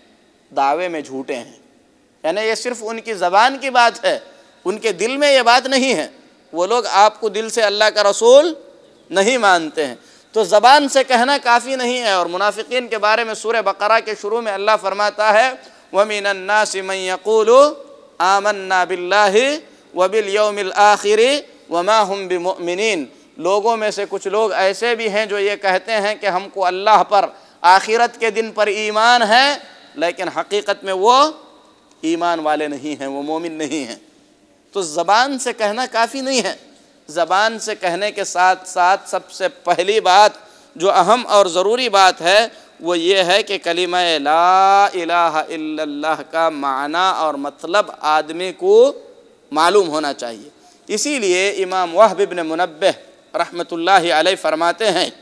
دعوے میں جھوٹے ہیں۔ یعنی یہ صرف ان کی زبان کی بات ہے، ان کے دل میں یہ بات نہیں ہے۔ وہ لوگ آپ کو دل سے اللہ کا رسول نہیں مانتے ہیں۔ تو زبان سے کہنا کافی نہیں ہے۔ اور منافقین کے بارے میں سورہ بقرہ کے شروع میں اللہ فرماتا ہے وَمِنَ النَّاسِ مَن يَقُولُ آمَنَّا بِاللَّهِ وَبِالْيَوْمِ الْآخِرِ وَمَا هُمْ بِمُؤْمِنِينَ، لوگوں میں سے کچھ لوگ ایسے بھی ہیں جو یہ کہتے ہیں کہ ہم کو اللہ پر، آخرت کے دن پر ایمان ہے، لیکن حقیقت میں وہ ایمان والے نہیں ہیں، وہ مومن نہیں ہیں۔ تو زبان سے کہنا کافی نہیں ہے۔ زبان سے کہنے کے ساتھ ساتھ سب سے پہلی بات جو اہم اور ضروری بات ہے وہ یہ ہے کہ کلمہ لا الہ الا اللہ کا معنی اور مطلب آدمی کو معلوم ہونا چاہیے۔ اسی لیے امام وہب بن منبہ رحمۃ اللہ علیہ فرماتے ہیں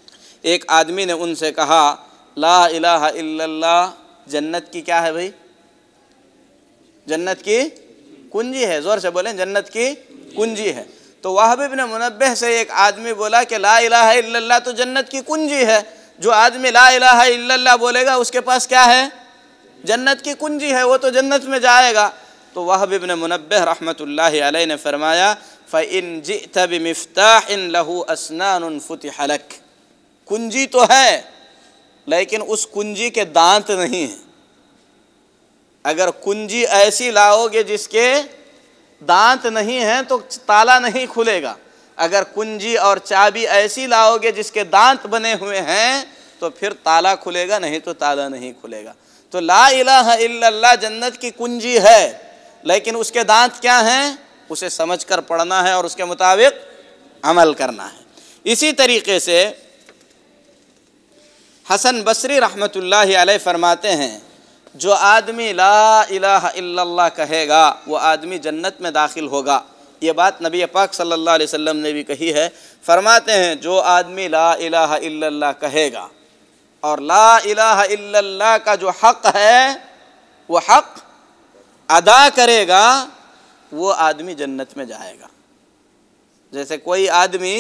ایک آدمی نے ان سے کہا لا الہ الا اللہ جنت کی کیا ہے بھائی؟ جنت کی کنجی ہے، زور سے بولیں، جنت کی کنجی ہے۔ تو وہب بن منبہ سے ایک آدمی بولا کہ لا الہ الا اللہ تو جنت کی کنجی ہے، جو آدمی لا الہ الا اللہ بولے گا اس کے پاس کیا ہے؟ جنت کی کنجی ہے، وہ تو جنت میں جائے گا۔ تو وہب بن منبہ رحمۃ اللہ علیہ نے فرمایا فَإِن جِئْتَ بِمِفْتَاحٍ لَهُ أَسْنَانٌ فُتِحَ لَكَ، کنجی تو ہے لیکن اس کنجی کے دانت نہیں ہیں. اگر کنجی ایسی لاؤ گے جس کے دانت نہیں ہیں تو تالا نہیں کھلے گا. اگر کنجی اور چابی ایسی لاؤ گے جس کے دانت بنے ہوئے ہیں تو پھر تالا کھلے گا، نہیں تو تالا نہیں کھلے گا. تو لا الہ الا اللہ جنت کی کنجی ہے، لیکن اس کے دانت کیا ہیں؟ اسے سمجھ کر پڑھنا ہے اور اس کے مطابق عمل کرنا ہے. اسی طریقے سے حسن بصری رحمۃ اللہ علیہ فرماتے ہیں جو آدمی لا الہ الا اللہ کہے گا وہ آدمی جنت میں داخل ہوگا. یہ بات نبی پاک صلی اللہ علیہ وسلم نے بھی کہی ہے. فرماتے ہیں جو آدمی لا الہ الا اللہ کہے گا اور لا الہ الا اللہ کا جو حق ہے وہ حق ادا کرے گا وہ آدمی جنت میں جائے گا. جیسے کوئی آدمی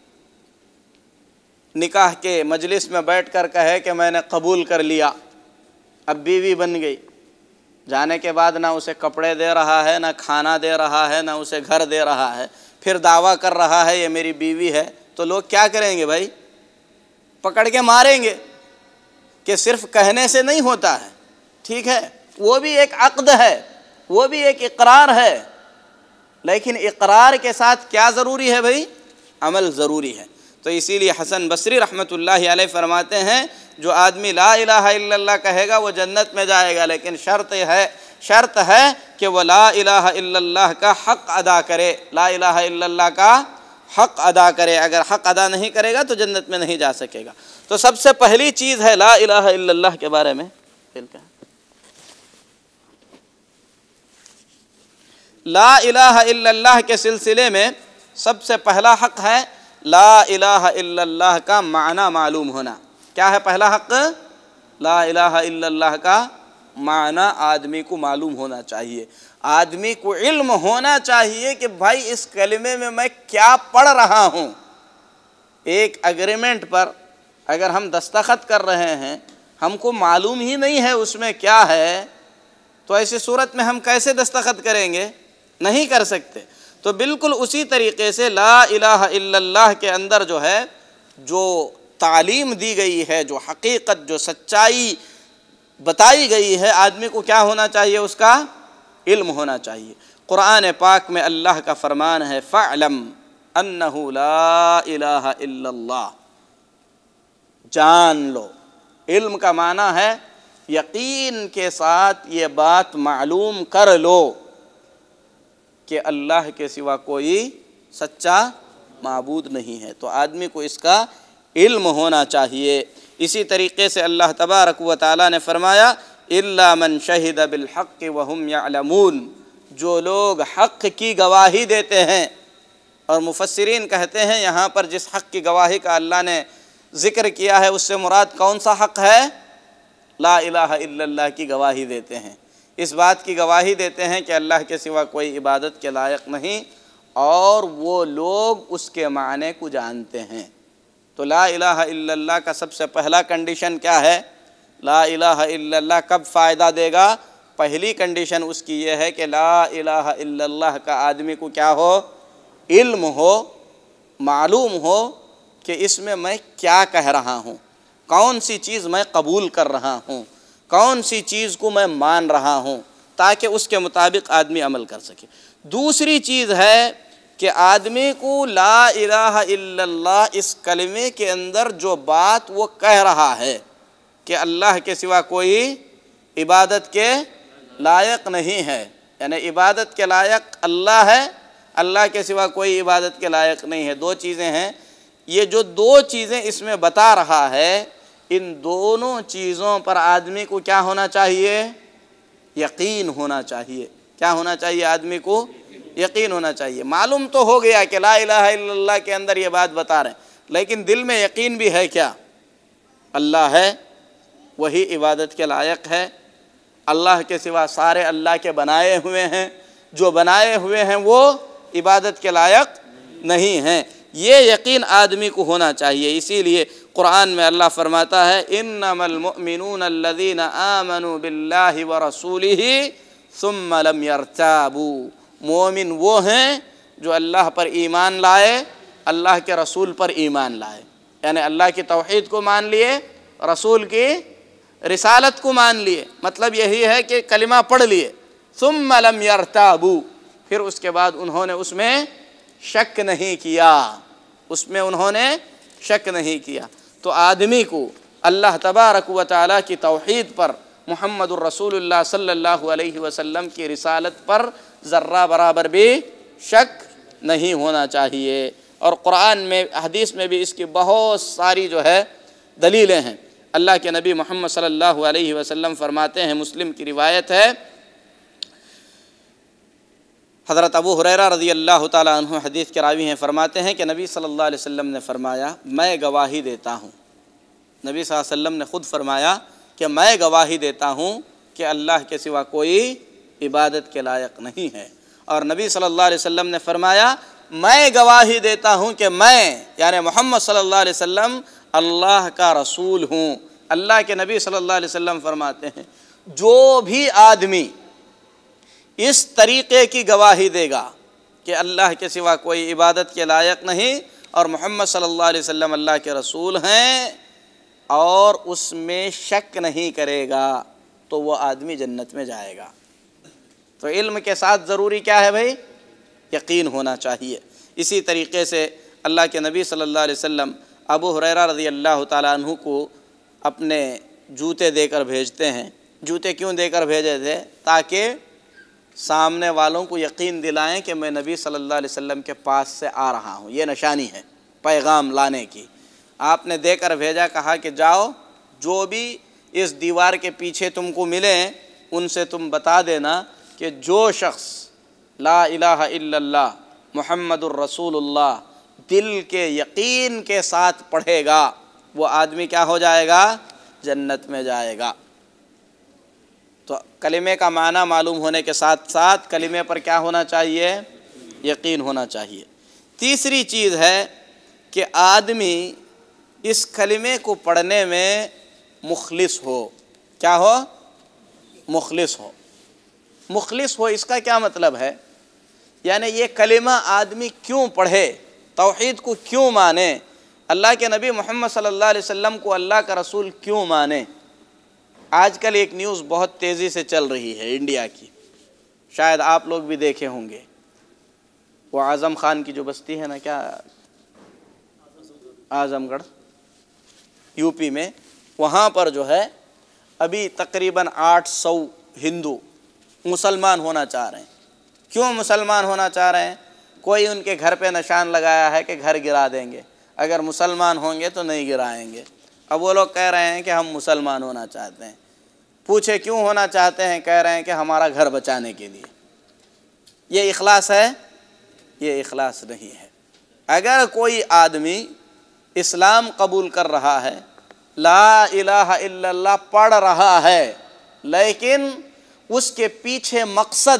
نکاح کے مجلس میں بیٹھ کر کہے کہ میں نے قبول کر لیا، اب بیوی بن گئی، جانے کے بعد نہ اسے کپڑے دے رہا ہے، نہ کھانا دے رہا ہے، نہ اسے گھر دے رہا ہے، پھر دعویٰ کر رہا ہے یہ میری بیوی ہے، تو لوگ کیا کریں گے بھائی؟ پکڑ کے ماریں گے کہ صرف کہنے سے نہیں ہوتا ہے. ٹھیک ہے، وہ بھی ایک عقد ہے، وہ بھی ایک اقرار ہے، لیکن اقرار کے ساتھ کیا ضروری ہے بھائی؟ عمل ضروری ہے. تو اسی لیے حسن بصری رحمۃ اللہ علیہ فرماتے ہیں جو آدمی لا الہ الا اللہ کہے گا وہ جنت میں جائے گا، لیکن شرط ہے کہ وہ لا الہ الا اللہ کا حق ادا کرے، لا الہ الا اللہ کا حق ادا کرے. اگر حق ادا نہیں کرے گا تو جنت میں نہیں جا سکے گا. تو سب سے پہلی چیز ہے لا الہ الا اللہ کے بارے میں لا الہ الا اللہ کے سلسلے میں سب سے پہلا حق ہے لا الہ الا اللہ کا معنی معلوم ہونا. کیا ہے پہلا حق؟ لا الہ الا اللہ کا معنی آدمی کو معلوم ہونا چاہیے. آدمی کو علم ہونا چاہیے کہ بھائی اس کلمے میں کیا پڑھ رہا ہوں. ایک اگریمنٹ پر اگر ہم دستخط کر رہے ہیں ہم کو معلوم ہی نہیں ہے اس میں کیا ہے تو ایسی صورت میں ہم کیسے دستخط کریں گے؟ نہیں کر سکتے. تو بالکل اسی طریقے سے لا الہ الا اللہ کے اندر جو ہے جو تعلیم دی گئی ہے، جو حقیقت، جو سچائی بتائی گئی ہے، آدمی کو کیا ہونا چاہیے؟ اس کا علم ہونا چاہیے. قرآن پاک میں اللہ کا فرمان ہے فَاعْلَمْ أَنَّهُ لَا إِلَهَ إِلَّا اللَّهُ. جان لو. علم کا معنی ہے یقین کے ساتھ یہ بات معلوم کر لو کہ اللہ کے سوا کوئی سچا معبود نہیں ہے. تو آدمی کو اس کا علم ہونا چاہیے. اسی طریقے سے اللہ تبارک و تعالیٰ نے فرمایا إِلَّا مَنْ شَهِدَ بِالْحَقِّ وَهُمْ يَعْلَمُونَ. جو لوگ حق کی گواہی دیتے ہیں، اور مفسرین کہتے ہیں یہاں پر جس حق کی گواہی کا اللہ نے ذکر کیا ہے اس سے مراد کون سا حق ہے؟ لا الہ الا اللہ کی گواہی دیتے ہیں. اس بات کی گواہی دیتے ہیں کہ اللہ کے سوا کوئی عبادت کے لائق نہیں اور وہ لوگ اس کے معنی کو جانتے ہیں. تو لا الہ الا اللہ کا سب سے پہلا کنڈیشن کیا ہے؟ لا الہ الا اللہ کب فائدہ دے گا؟ پہلی کنڈیشن اس کی یہ ہے کہ لا الہ الا اللہ کا آدمی کو کیا ہو؟ علم ہو، معلوم ہو کہ اس میں کیا کہہ رہا ہوں، کون سی چیز میں قبول کر رہا ہوں، کون سی چیز کو میں مان رہا ہوں، تاکہ اس کے مطابق آدمی عمل کر سکے. دوسری چیز ہے کہ آدمی کو لا الہ الا اللہ اس کلمے کے اندر جو بات وہ کہہ رہا ہے کہ اللہ کے سوا کوئی عبادت کے لائق نہیں ہے، یعنی عبادت کے لائق اللہ ہے، اللہ کے سوا کوئی عبادت کے لائق نہیں ہے. دو چیزیں ہیں. یہ جو دو چیزیں اس میں بتا رہا ہے ان دونوں چیزوں پر آدمی کو کیا ہونا چاہیے؟ یقین ہونا چاہیے. کیا ہونا چاہیے آدمی کو؟ یقین ہونا چاہیے. معلوم تو ہو گیا کہ لا الہ الا اللہ کے اندر یہ بات بتا رہے ہیں، لیکن دل میں یقین بھی ہے کیا؟ اللہ ہے، وہی عبادت کے لائق ہے. اللہ کے سوا سارے اللہ کے بنائے ہوئے ہیں، جو بنائے ہوئے ہیں وہ عبادت کے لائق نہیں ہیں. یہ یقین آدمی کو ہونا چاہیے. اسی لیے قرآن میں اللہ فرماتا ہے انما المؤمنون الذین آمنوا باللہ ورسولہ ثم لم یرتابوا. مومن وہ ہیں جو اللہ پر ایمان لائے، اللہ کے رسول پر ایمان لائے. یعنی اللہ کی توحید کو مان لیے، رسول کی رسالت کو مان لیے، مطلب یہی ہے کہ کلمہ پڑھ لیے، ثم لم یرتابوا، پھر اس کے بعد انہوں نے اس میں شک نہیں کیا، اس میں انہوں نے شک نہیں کیا۔ تو آدمی کو اللہ تبارک و تعالیٰ کی توحید پر، محمد الرسول اللہ صلی اللہ علیہ وسلم کی رسالت پر ذرہ برابر بھی شک نہیں ہونا چاہیے۔ اور قرآن میں، حدیث میں بھی اس کی بہت ساری جو ہے دلیلیں ہیں۔ اللہ کے نبی محمد صلی اللہ علیہ وسلم فرماتے ہیں، مسلم کی روایت ہے، حضرت ابو ہریرہ رضی اللہ تعالیٰ عنہ حدیث کے راوی ہیں، فرماتے ہیں کہ نبی صلی اللہ علیہ وسلم نے فرمایا، میں گواہی دیتا ہوں، نبی صلی اللہ علیہ وسلم نے خود فرمایا کہ میں گواہی دیتا ہوں کہ اللہ کے سوا کوئی عبادت کے لائق نہیں ہے۔ اور نبی صلی اللہ علیہ وسلم نے فرمایا، میں گواہی دیتا ہوں کہ میں، یعنی محمد صلی اللہ علیہ وسلم، اللہ کا رسول ہوں۔ اللہ کے نبی صلی اللہ علیہ وسلم فرماتے ہیں، جو بھی آدمی اس طریقے کی گواہی دے گا کہ اللہ کے سوا کوئی عبادت کے لائق نہیں اور محمد صلی اللہ علیہ وسلم اللہ کے رسول ہیں، اور اس میں شک نہیں کرے گا، تو وہ آدمی جنت میں جائے گا۔ تو علم کے ساتھ ضروری کیا ہے بھائی؟ یقین ہونا چاہیے۔ اسی طریقے سے اللہ کے نبی صلی اللہ علیہ وسلم ابو ہریرہ رضی اللہ تعالیٰ عنہ کو اپنے جوتے دے کر بھیجتے ہیں۔ جوتے کیوں دے کر بھیجے تھے؟ تاکہ سامنے والوں کو یقین دلائیں کہ میں نبی صلی اللہ علیہ وسلم کے پاس سے آ رہا ہوں، یہ نشانی ہے پیغام لانے کی۔ آپ نے دے کر بھیجا، کہا کہ جاؤ، جو بھی اس دیوار کے پیچھے تم کو ملیں ان سے تم بتا دینا کہ جو شخص لا الہ الا اللہ محمد الرسول اللہ دل کے یقین کے ساتھ پڑھے گا، وہ آدمی کیا ہو جائے گا؟ جنت میں جائے گا۔ تو کلمے کا معنی معلوم ہونے کے ساتھ ساتھ کلمے پر کیا ہونا چاہیے؟ یقین ہونا چاہیے۔ تیسری چیز ہے کہ آدمی اس کلمے کو پڑھنے میں مخلص ہو۔ کیا ہو؟ مخلص ہو۔ مخلص ہو، اس کا کیا مطلب ہے؟ یعنی یہ کلمہ آدمی کیوں پڑھے، توحید کو کیوں مانے، اللہ کے نبی محمد صلی اللہ علیہ وسلم کو اللہ کا رسول کیوں مانے۔ آج کل ایک نیوز بہت تیزی سے چل رہی ہے انڈیا کی، شاید آپ لوگ بھی دیکھے ہوں گے، وہ اعظم خان کی جو بستی ہے نا، کیا اعظم گڑھ، یو پی میں، وہاں پر جو ہے ابھی تقریباً 800 ہندو مسلمان ہونا چاہ رہے ہیں۔ کیوں مسلمان ہونا چاہ رہے ہیں؟ کوئی ان کے گھر پہ نشان لگایا ہے کہ گھر گرا دیں گے، اگر مسلمان ہوں گے تو نہیں گرائیں گے۔ اب وہ لوگ کہہ رہے ہیں کہ ہم مسلمان ہونا چاہتے ہیں۔ پوچھے کیوں ہونا چاہتے ہیں؟ کہہ رہے ہیں کہ ہمارا گھر بچانے کے لیے۔ یہ اخلاص ہے؟ یہ اخلاص نہیں ہے۔ اگر کوئی آدمی اسلام قبول کر رہا ہے، لا الہ الا اللہ پڑھ رہا ہے، لیکن اس کے پیچھے مقصد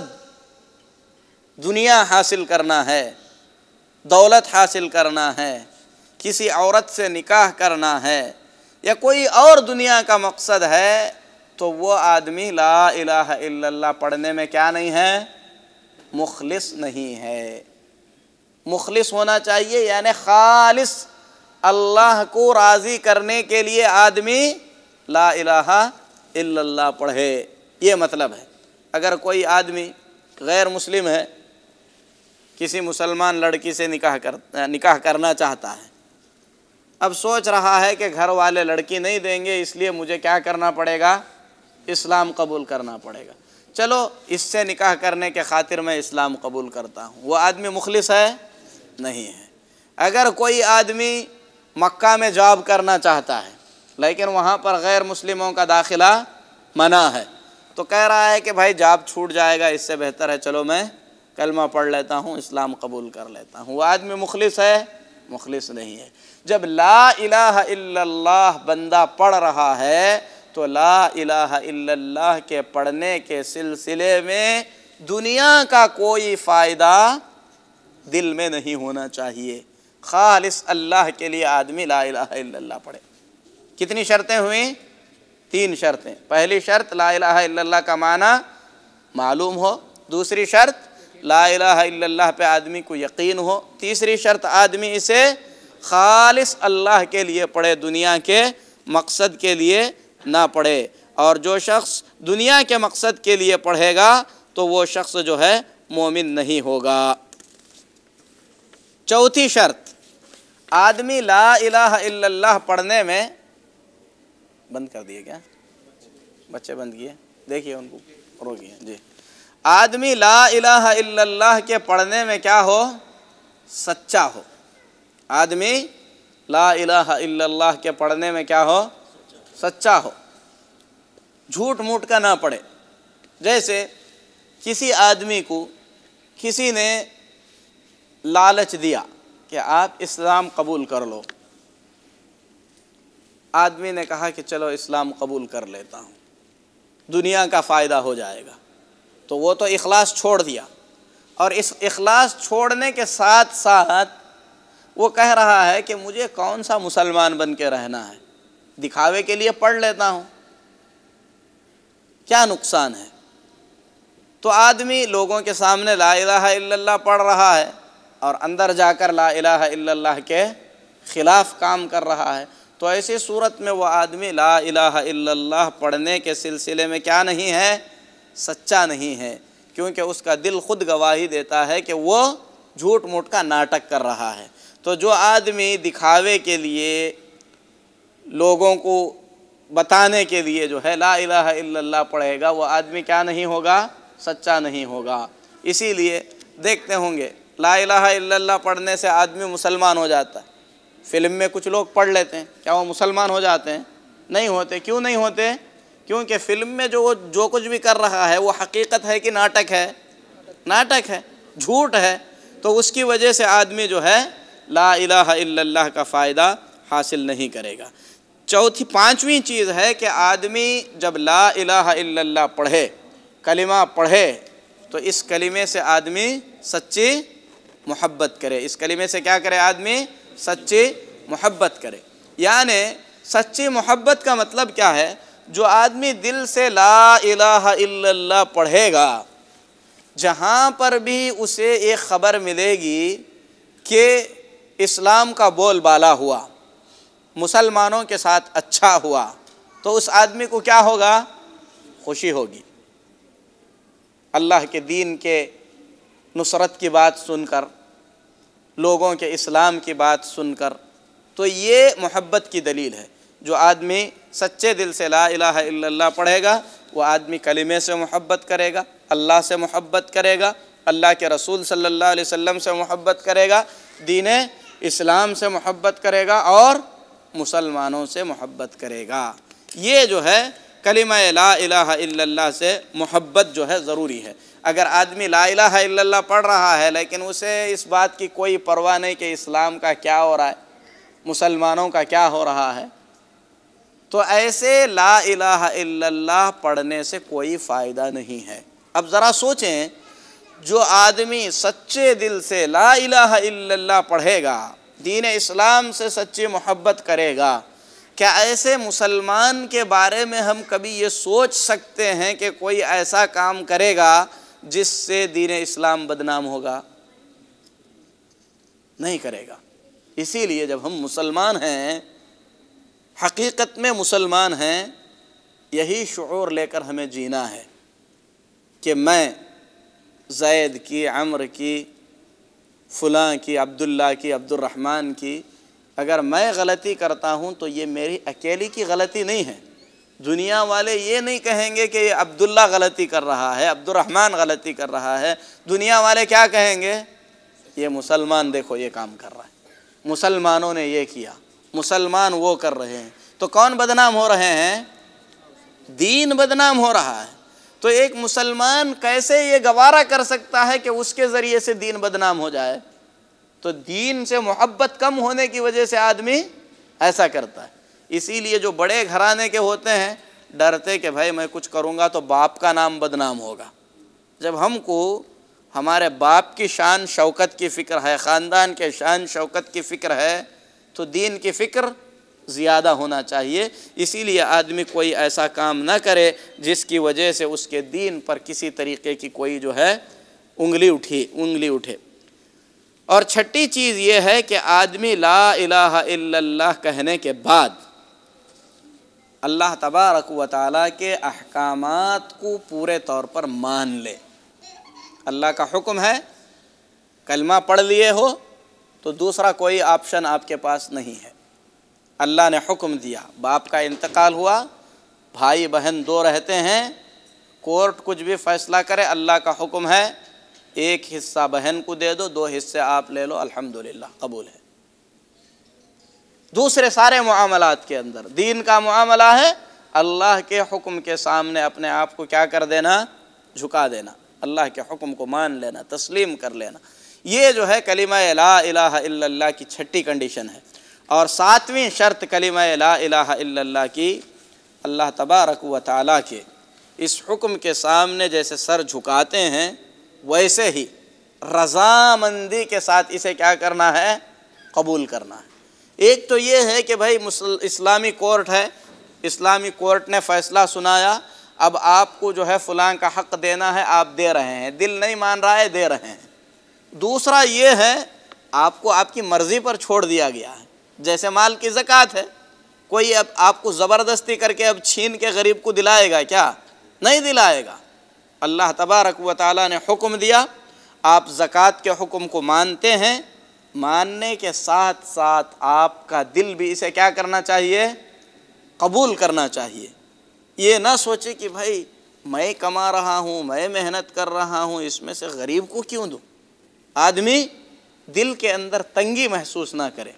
دنیا حاصل کرنا ہے، دولت حاصل کرنا ہے، کسی عورت سے نکاح کرنا ہے، یا کوئی اور دنیا کا مقصد ہے، تو وہ آدمی لا الہ الا اللہ پڑھنے میں کیا نہیں ہے؟ مخلص نہیں ہے۔ مخلص ہونا چاہیے، یعنی خالص اللہ کو راضی کرنے کے لیے آدمی لا الہ الا اللہ پڑھے، یہ مطلب ہے۔ اگر کوئی آدمی غیر مسلم ہے، کسی مسلمان لڑکی سے نکاح کرنا چاہتا ہے، اب سوچ رہا ہے کہ گھر والے لڑکی نہیں دیں گے، اس لیے مجھے کیا کرنا پڑے گا؟ اسلام قبول کرنا پڑے گا۔ چلو اس سے نکاح کرنے کے خاطر میں اسلام قبول کرتا ہوں، وہ آدمی مخلص ہے؟ نہیں ہے۔ اگر کوئی آدمی مکہ میں جاب کرنا چاہتا ہے لیکن وہاں پر غیر مسلموں کا داخلہ منع ہے، تو کہہ رہا ہے کہ بھائی جاب چھوٹ جائے گا، اس سے بہتر ہے چلو میں کلمہ پڑھ لیتا ہوں، اسلام قبول کر لیتا ہوں، وہ آدمی مخلص ہے؟ مخلص نہیں ہے۔ جب لا الہ الا اللہ بندہ پڑھ رہا ہے تو لا الہ الا اللہ کے پڑھنے کے سلسلے میں دنیا کا کوئی فائدہ دل میں نہیں ہونا چاہیے۔ خالص اللہ کے لیے آدمی لا الہ الا اللہ پڑھے۔ کتنی شرطیں ہوئیں؟ 3 شرطیں۔ پہلی شرط لا الہ الا اللہ کا معنی معلوم ہو، دوسری شرط لا الہ الا اللہ پہ آدمی کو یقین ہو، تیسری شرط آدمی اسے خالص اللہ کے لیے پڑھے، دنیا کے مقصد کے لیے نہ پڑھے۔ اور جو شخص دنیا کے مقصد کے لیے پڑھے گا تو وہ شخص جو ہے مومن نہیں ہوگا۔ چوتھی شرط، آدمی لا الہ الا اللہ پڑھنے میں، بند کر دیے کیا بچے؟ بند کیے، دیکھیے ان کو روکیے جی۔ آدمی لا الہ الا اللہ کے پڑھنے میں کیا ہو؟ سچا ہو۔ آدمی لا الہ الا اللہ کے پڑھنے میں کیا ہو؟ سچا ہو، جھوٹ موٹ کا نہ پڑھے۔ جیسے کسی آدمی کو کسی نے لالچ دیا کہ آپ اسلام قبول کر لو، آدمی نے کہا کہ چلو اسلام قبول کر لیتا ہوں، دنیا کا فائدہ ہو جائے گا، تو وہ تو اخلاص چھوڑ دیا، اور اس اخلاص چھوڑنے کے ساتھ ساتھ وہ کہہ رہا ہے کہ مجھے کون سا مسلمان بن کے رہنا ہے، دکھاوے کے لیے پڑھ لیتا ہوں، کیا نقصان ہے؟ تو آدمی لوگوں کے سامنے لا الہ الا اللہ پڑھ رہا ہے اور اندر جا کر لا الہ الا اللہ کے خلاف کام کر رہا ہے، تو ایسی صورت میں وہ آدمی لا الہ الا اللہ پڑھنے کے سلسلے میں کیا نہیں ہے؟ سچا نہیں ہے، کیونکہ اس کا دل خود گواہی دیتا ہے کہ وہ جھوٹ موٹ کا ناٹک کر رہا ہے۔ تو جو آدمی دکھاوے کے لیے، لوگوں کو بتانے کے لیے جو ہے لا الہ الا اللہ پڑھے گا، وہ آدمی کیا نہیں ہوگا؟ سچا نہیں ہوگا۔ اسی لیے دیکھتے ہوں گے لا الہ الا اللہ پڑھنے سے آدمی مسلمان ہو جاتا ہے۔ فلم میں کچھ لوگ پڑھ لیتے ہیں، کیا وہ مسلمان ہو جاتے ہیں؟ نہیں ہوتے۔ کیوں نہیں ہوتے؟ کیونکہ فلم میں جو کچھ بھی کر رہا ہے وہ حقیقت ہے کہ ناٹک ہے؟ ناٹک ہے، جھوٹ ہے۔ تو اس کی وجہ سے آدمی جو ہے لا الہ الا اللہ کا فائدہ حاصل نہیں کرے گا۔ پانچویں چیز ہے کہ آدمی جب لا الہ الا اللہ پڑھے، کلمہ پڑھے، تو اس کلمے سے آدمی سچی محبت کرے۔ اس کلمے سے کیا کرے؟ آدمی سچی محبت کرے۔ یعنی سچی محبت کا مطلب کیا ہے؟ جو آدمی دل سے لا الہ الا اللہ پڑھے گا، جہاں پر بھی اسے ایک خبر ملے گی کہ اسلام کا بول بالا ہوا، مسلمانوں کے ساتھ اچھا ہوا، تو اس آدمی کو کیا ہوگا؟ خوشی ہوگی۔ اللہ کے دین کے نصرت کی بات سن کر، لوگوں کے اسلام کی بات سن کر، تو یہ محبت کی دلیل ہے۔ جو آدمی سچے دل سے لا الہ الا اللہ پڑھے گا، وہ آدمی کلمے سے محبت کرے گا، اللہ سے محبت کرے گا، اللہ کے رسول صلی اللہ علیہ وسلم سے محبت کرے گا، دین اسلام سے محبت کرے گا، اور مسلمانوں سے محبت کرے گا۔ یہ جو ہے کلمہ لا الہ الا اللہ سے محبت جو ہے ضروری ہے۔ اگر آدمی لا الہ الا اللہ پڑھ رہا ہے لیکن اسے اس بات کی کوئی پرواہ نہیں کہ اسلام کا کیا ہو رہا ہے، مسلمانوں کا کیا ہو رہا ہے، تو ایسے لا الہ الا اللہ پڑھنے سے کوئی فائدہ نہیں ہے۔ اب ذرا سوچیں، جو آدمی سچے دل سے لا الہ الا اللہ پڑھے گا، دین اسلام سے سچی محبت کرے گا، کیا ایسے مسلمان کے بارے میں ہم کبھی یہ سوچ سکتے ہیں کہ کوئی ایسا کام کرے گا جس سے دین اسلام بدنام ہوگا؟ نہیں کرے گا۔ اسی لیے جب ہم مسلمان ہیں، حقیقت میں مسلمان ہیں، یہی شعور لے کر ہمیں جینا ہے کہ میں زید کی، عمر کی، فلاں کی، عبداللہ کی، عبد الرحمن کی، اگر میں غلطی کرتا ہوں تو یہ میری اکیلی کی غلطی نہیں ہے۔ دنیا والے یہ نہیں کہیں گے کہ یہ عبداللہ غلطی کر رہا ہے، عبد الرحمن غلطی کر رہا ہے۔ دنیا والے کیا کہیں گے؟ یہ مسلمان دیکھو یہ کام کر رہا ہے، مسلمانوں نے یہ کیا، مسلمان وہ کر رہے ہیں۔ تو کون بدنام ہو رہے ہیں؟ دین بدنام ہو رہا ہے۔ تو ایک مسلمان کیسے یہ گوارا کر سکتا ہے کہ اس کے ذریعے سے دین بدنام ہو جائے؟ تو دین سے محبت کم ہونے کی وجہ سے آدمی ایسا کرتا ہے۔ اسی لیے جو بڑے گھرانے کے ہوتے ہیں ڈرتے کہ بھائی میں کچھ کروں گا تو باپ کا نام بدنام ہوگا۔ جب ہم کو ہمارے باپ کی شان شوکت کی فکر ہے، خاندان کے شان شوکت کی فکر ہے، تو دین کی فکر زیادہ ہونا چاہیے۔ اسی لیے آدمی کوئی ایسا کام نہ کرے جس کی وجہ سے اس کے دین پر کسی طریقے کی کوئی جو ہے انگلی اٹھے۔ اور چھٹی چیز یہ ہے کہ آدمی لا الہ الا اللہ کہنے کے بعد اللہ تبارک و تعالیٰ کے احکامات کو پورے طور پر مان لے۔ اللہ کا حکم ہے، کلمہ پڑھ لیے ہو تو دوسرا کوئی آپشن آپ کے پاس نہیں ہے۔ اللہ نے حکم دیا، باپ کا انتقال ہوا، بھائی بہن دو رہتے ہیں، کورٹ کچھ بھی فیصلہ کرے، اللہ کا حکم ہے ایک حصہ بہن کو دے دو، 2 حصے آپ لے لو، الحمدللہ قبول ہے۔ دوسرے سارے معاملات کے اندر دین کا معاملہ ہے، اللہ کے حکم کے سامنے اپنے آپ کو کیا کر دینا؟ جھکا دینا، اللہ کے حکم کو مان لینا، تسلیم کر لینا۔ یہ جو ہے کلمہ لا الہ الا اللہ کی چھٹی کنڈیشن ہے۔ اور 7ویں شرط کلمہ لا الہ الا اللہ کی، اللہ تبارک و تعالیٰ کے اس حکم کے سامنے جیسے سر جھکاتے ہیں ویسے ہی رضامندی کے ساتھ اسے کیا کرنا ہے؟ قبول کرنا ہے۔ ایک تو یہ ہے کہ بھائی اسلامی کورٹ ہے، اسلامی کورٹ نے فیصلہ سنایا، اب آپ کو جو ہے فلاں کا حق دینا ہے، آپ دے رہے ہیں، دل نہیں مان رہا ہے، دے رہے ہیں۔ دوسرا یہ ہے آپ کو آپ کی مرضی پر چھوڑ دیا گیا ہے، جیسے مال کی زکوٰۃ ہے، کوئی اب آپ کو زبردستی کر کے اب چھین کے غریب کو دلائے گا کیا؟ نہیں دلائے گا۔ اللہ تبارک و تعالیٰ نے حکم دیا، آپ زکوٰۃ کے حکم کو مانتے ہیں، ماننے کے ساتھ ساتھ آپ کا دل بھی اسے کیا کرنا چاہیے؟ قبول کرنا چاہیے۔ یہ نہ سوچے کہ بھائی میں کما رہا ہوں، میں محنت کر رہا ہوں، اس میں سے غریب کو کیوں دوں؟ آدمی دل کے اندر تنگی محسوس نہ کرے،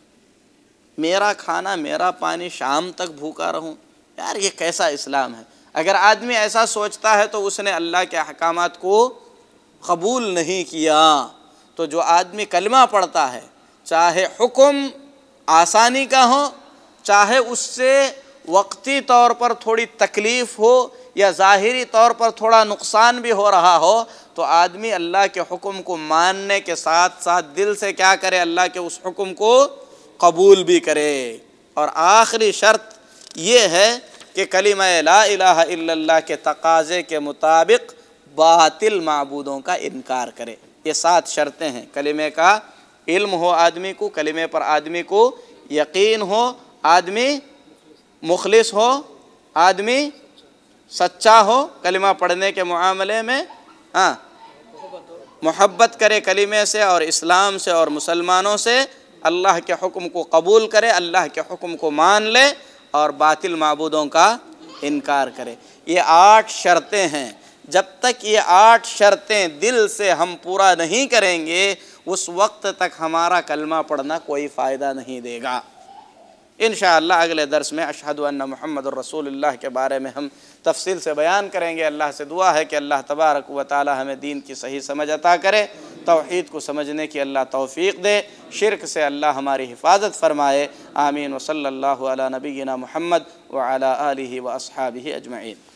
میرا کھانا میرا پانی شام تک بھوکا رہوں، یار یہ کیسا اسلام ہے؟ اگر آدمی ایسا سوچتا ہے تو اس نے اللہ کے احکامات کو قبول نہیں کیا۔ تو جو آدمی کلمہ پڑھتا ہے، چاہے حکم آسانی کا ہو، چاہے اس سے وقتی طور پر تھوڑی تکلیف ہو یا ظاہری طور پر تھوڑا نقصان بھی ہو رہا ہو، تو آدمی اللہ کے حکم کو ماننے کے ساتھ ساتھ دل سے کیا کرے؟ اللہ کے اس حکم کو قبول بھی کرے۔ اور آخری شرط یہ ہے کہ کلمہ لا الہ الا اللہ کے تقاضے کے مطابق باطل معبودوں کا انکار کرے۔ یہ 7 شرطیں ہیں۔ کلمے کا علم ہو آدمی کو، کلمے پر آدمی کو یقین ہو، آدمی مخلص ہو، آدمی سچا ہو کلمہ پڑھنے کے معاملے میں، محبت کرے کلمے سے اور اسلام سے اور مسلمانوں سے، اللہ کے حکم کو قبول کرے، اللہ کے حکم کو مان لے اور باطل معبودوں کا انکار کرے۔ یہ 8 شرطیں ہیں۔ جب تک یہ 8 شرطیں دل سے ہم پورا نہیں کریں گے، اس وقت تک ہمارا کلمہ پڑھنا کوئی فائدہ نہیں دے گا۔ انشاءاللہ اگلے درس میں اشہد ان محمد الرسول اللہ کے بارے میں ہم تفصیل سے بیان کریں گے۔ اللہ سے دعا ہے کہ اللہ تبارک و تعالی ہمیں دین کی صحیح سمجھ عطا کرے، توحید کو سمجھنے کی اللہ توفیق دے، شرک سے اللہ ہماری حفاظت فرمائے۔ آمین۔ وصلی اللہ علی نبینا محمد وعلی آلہ واصحابہ اجمعین۔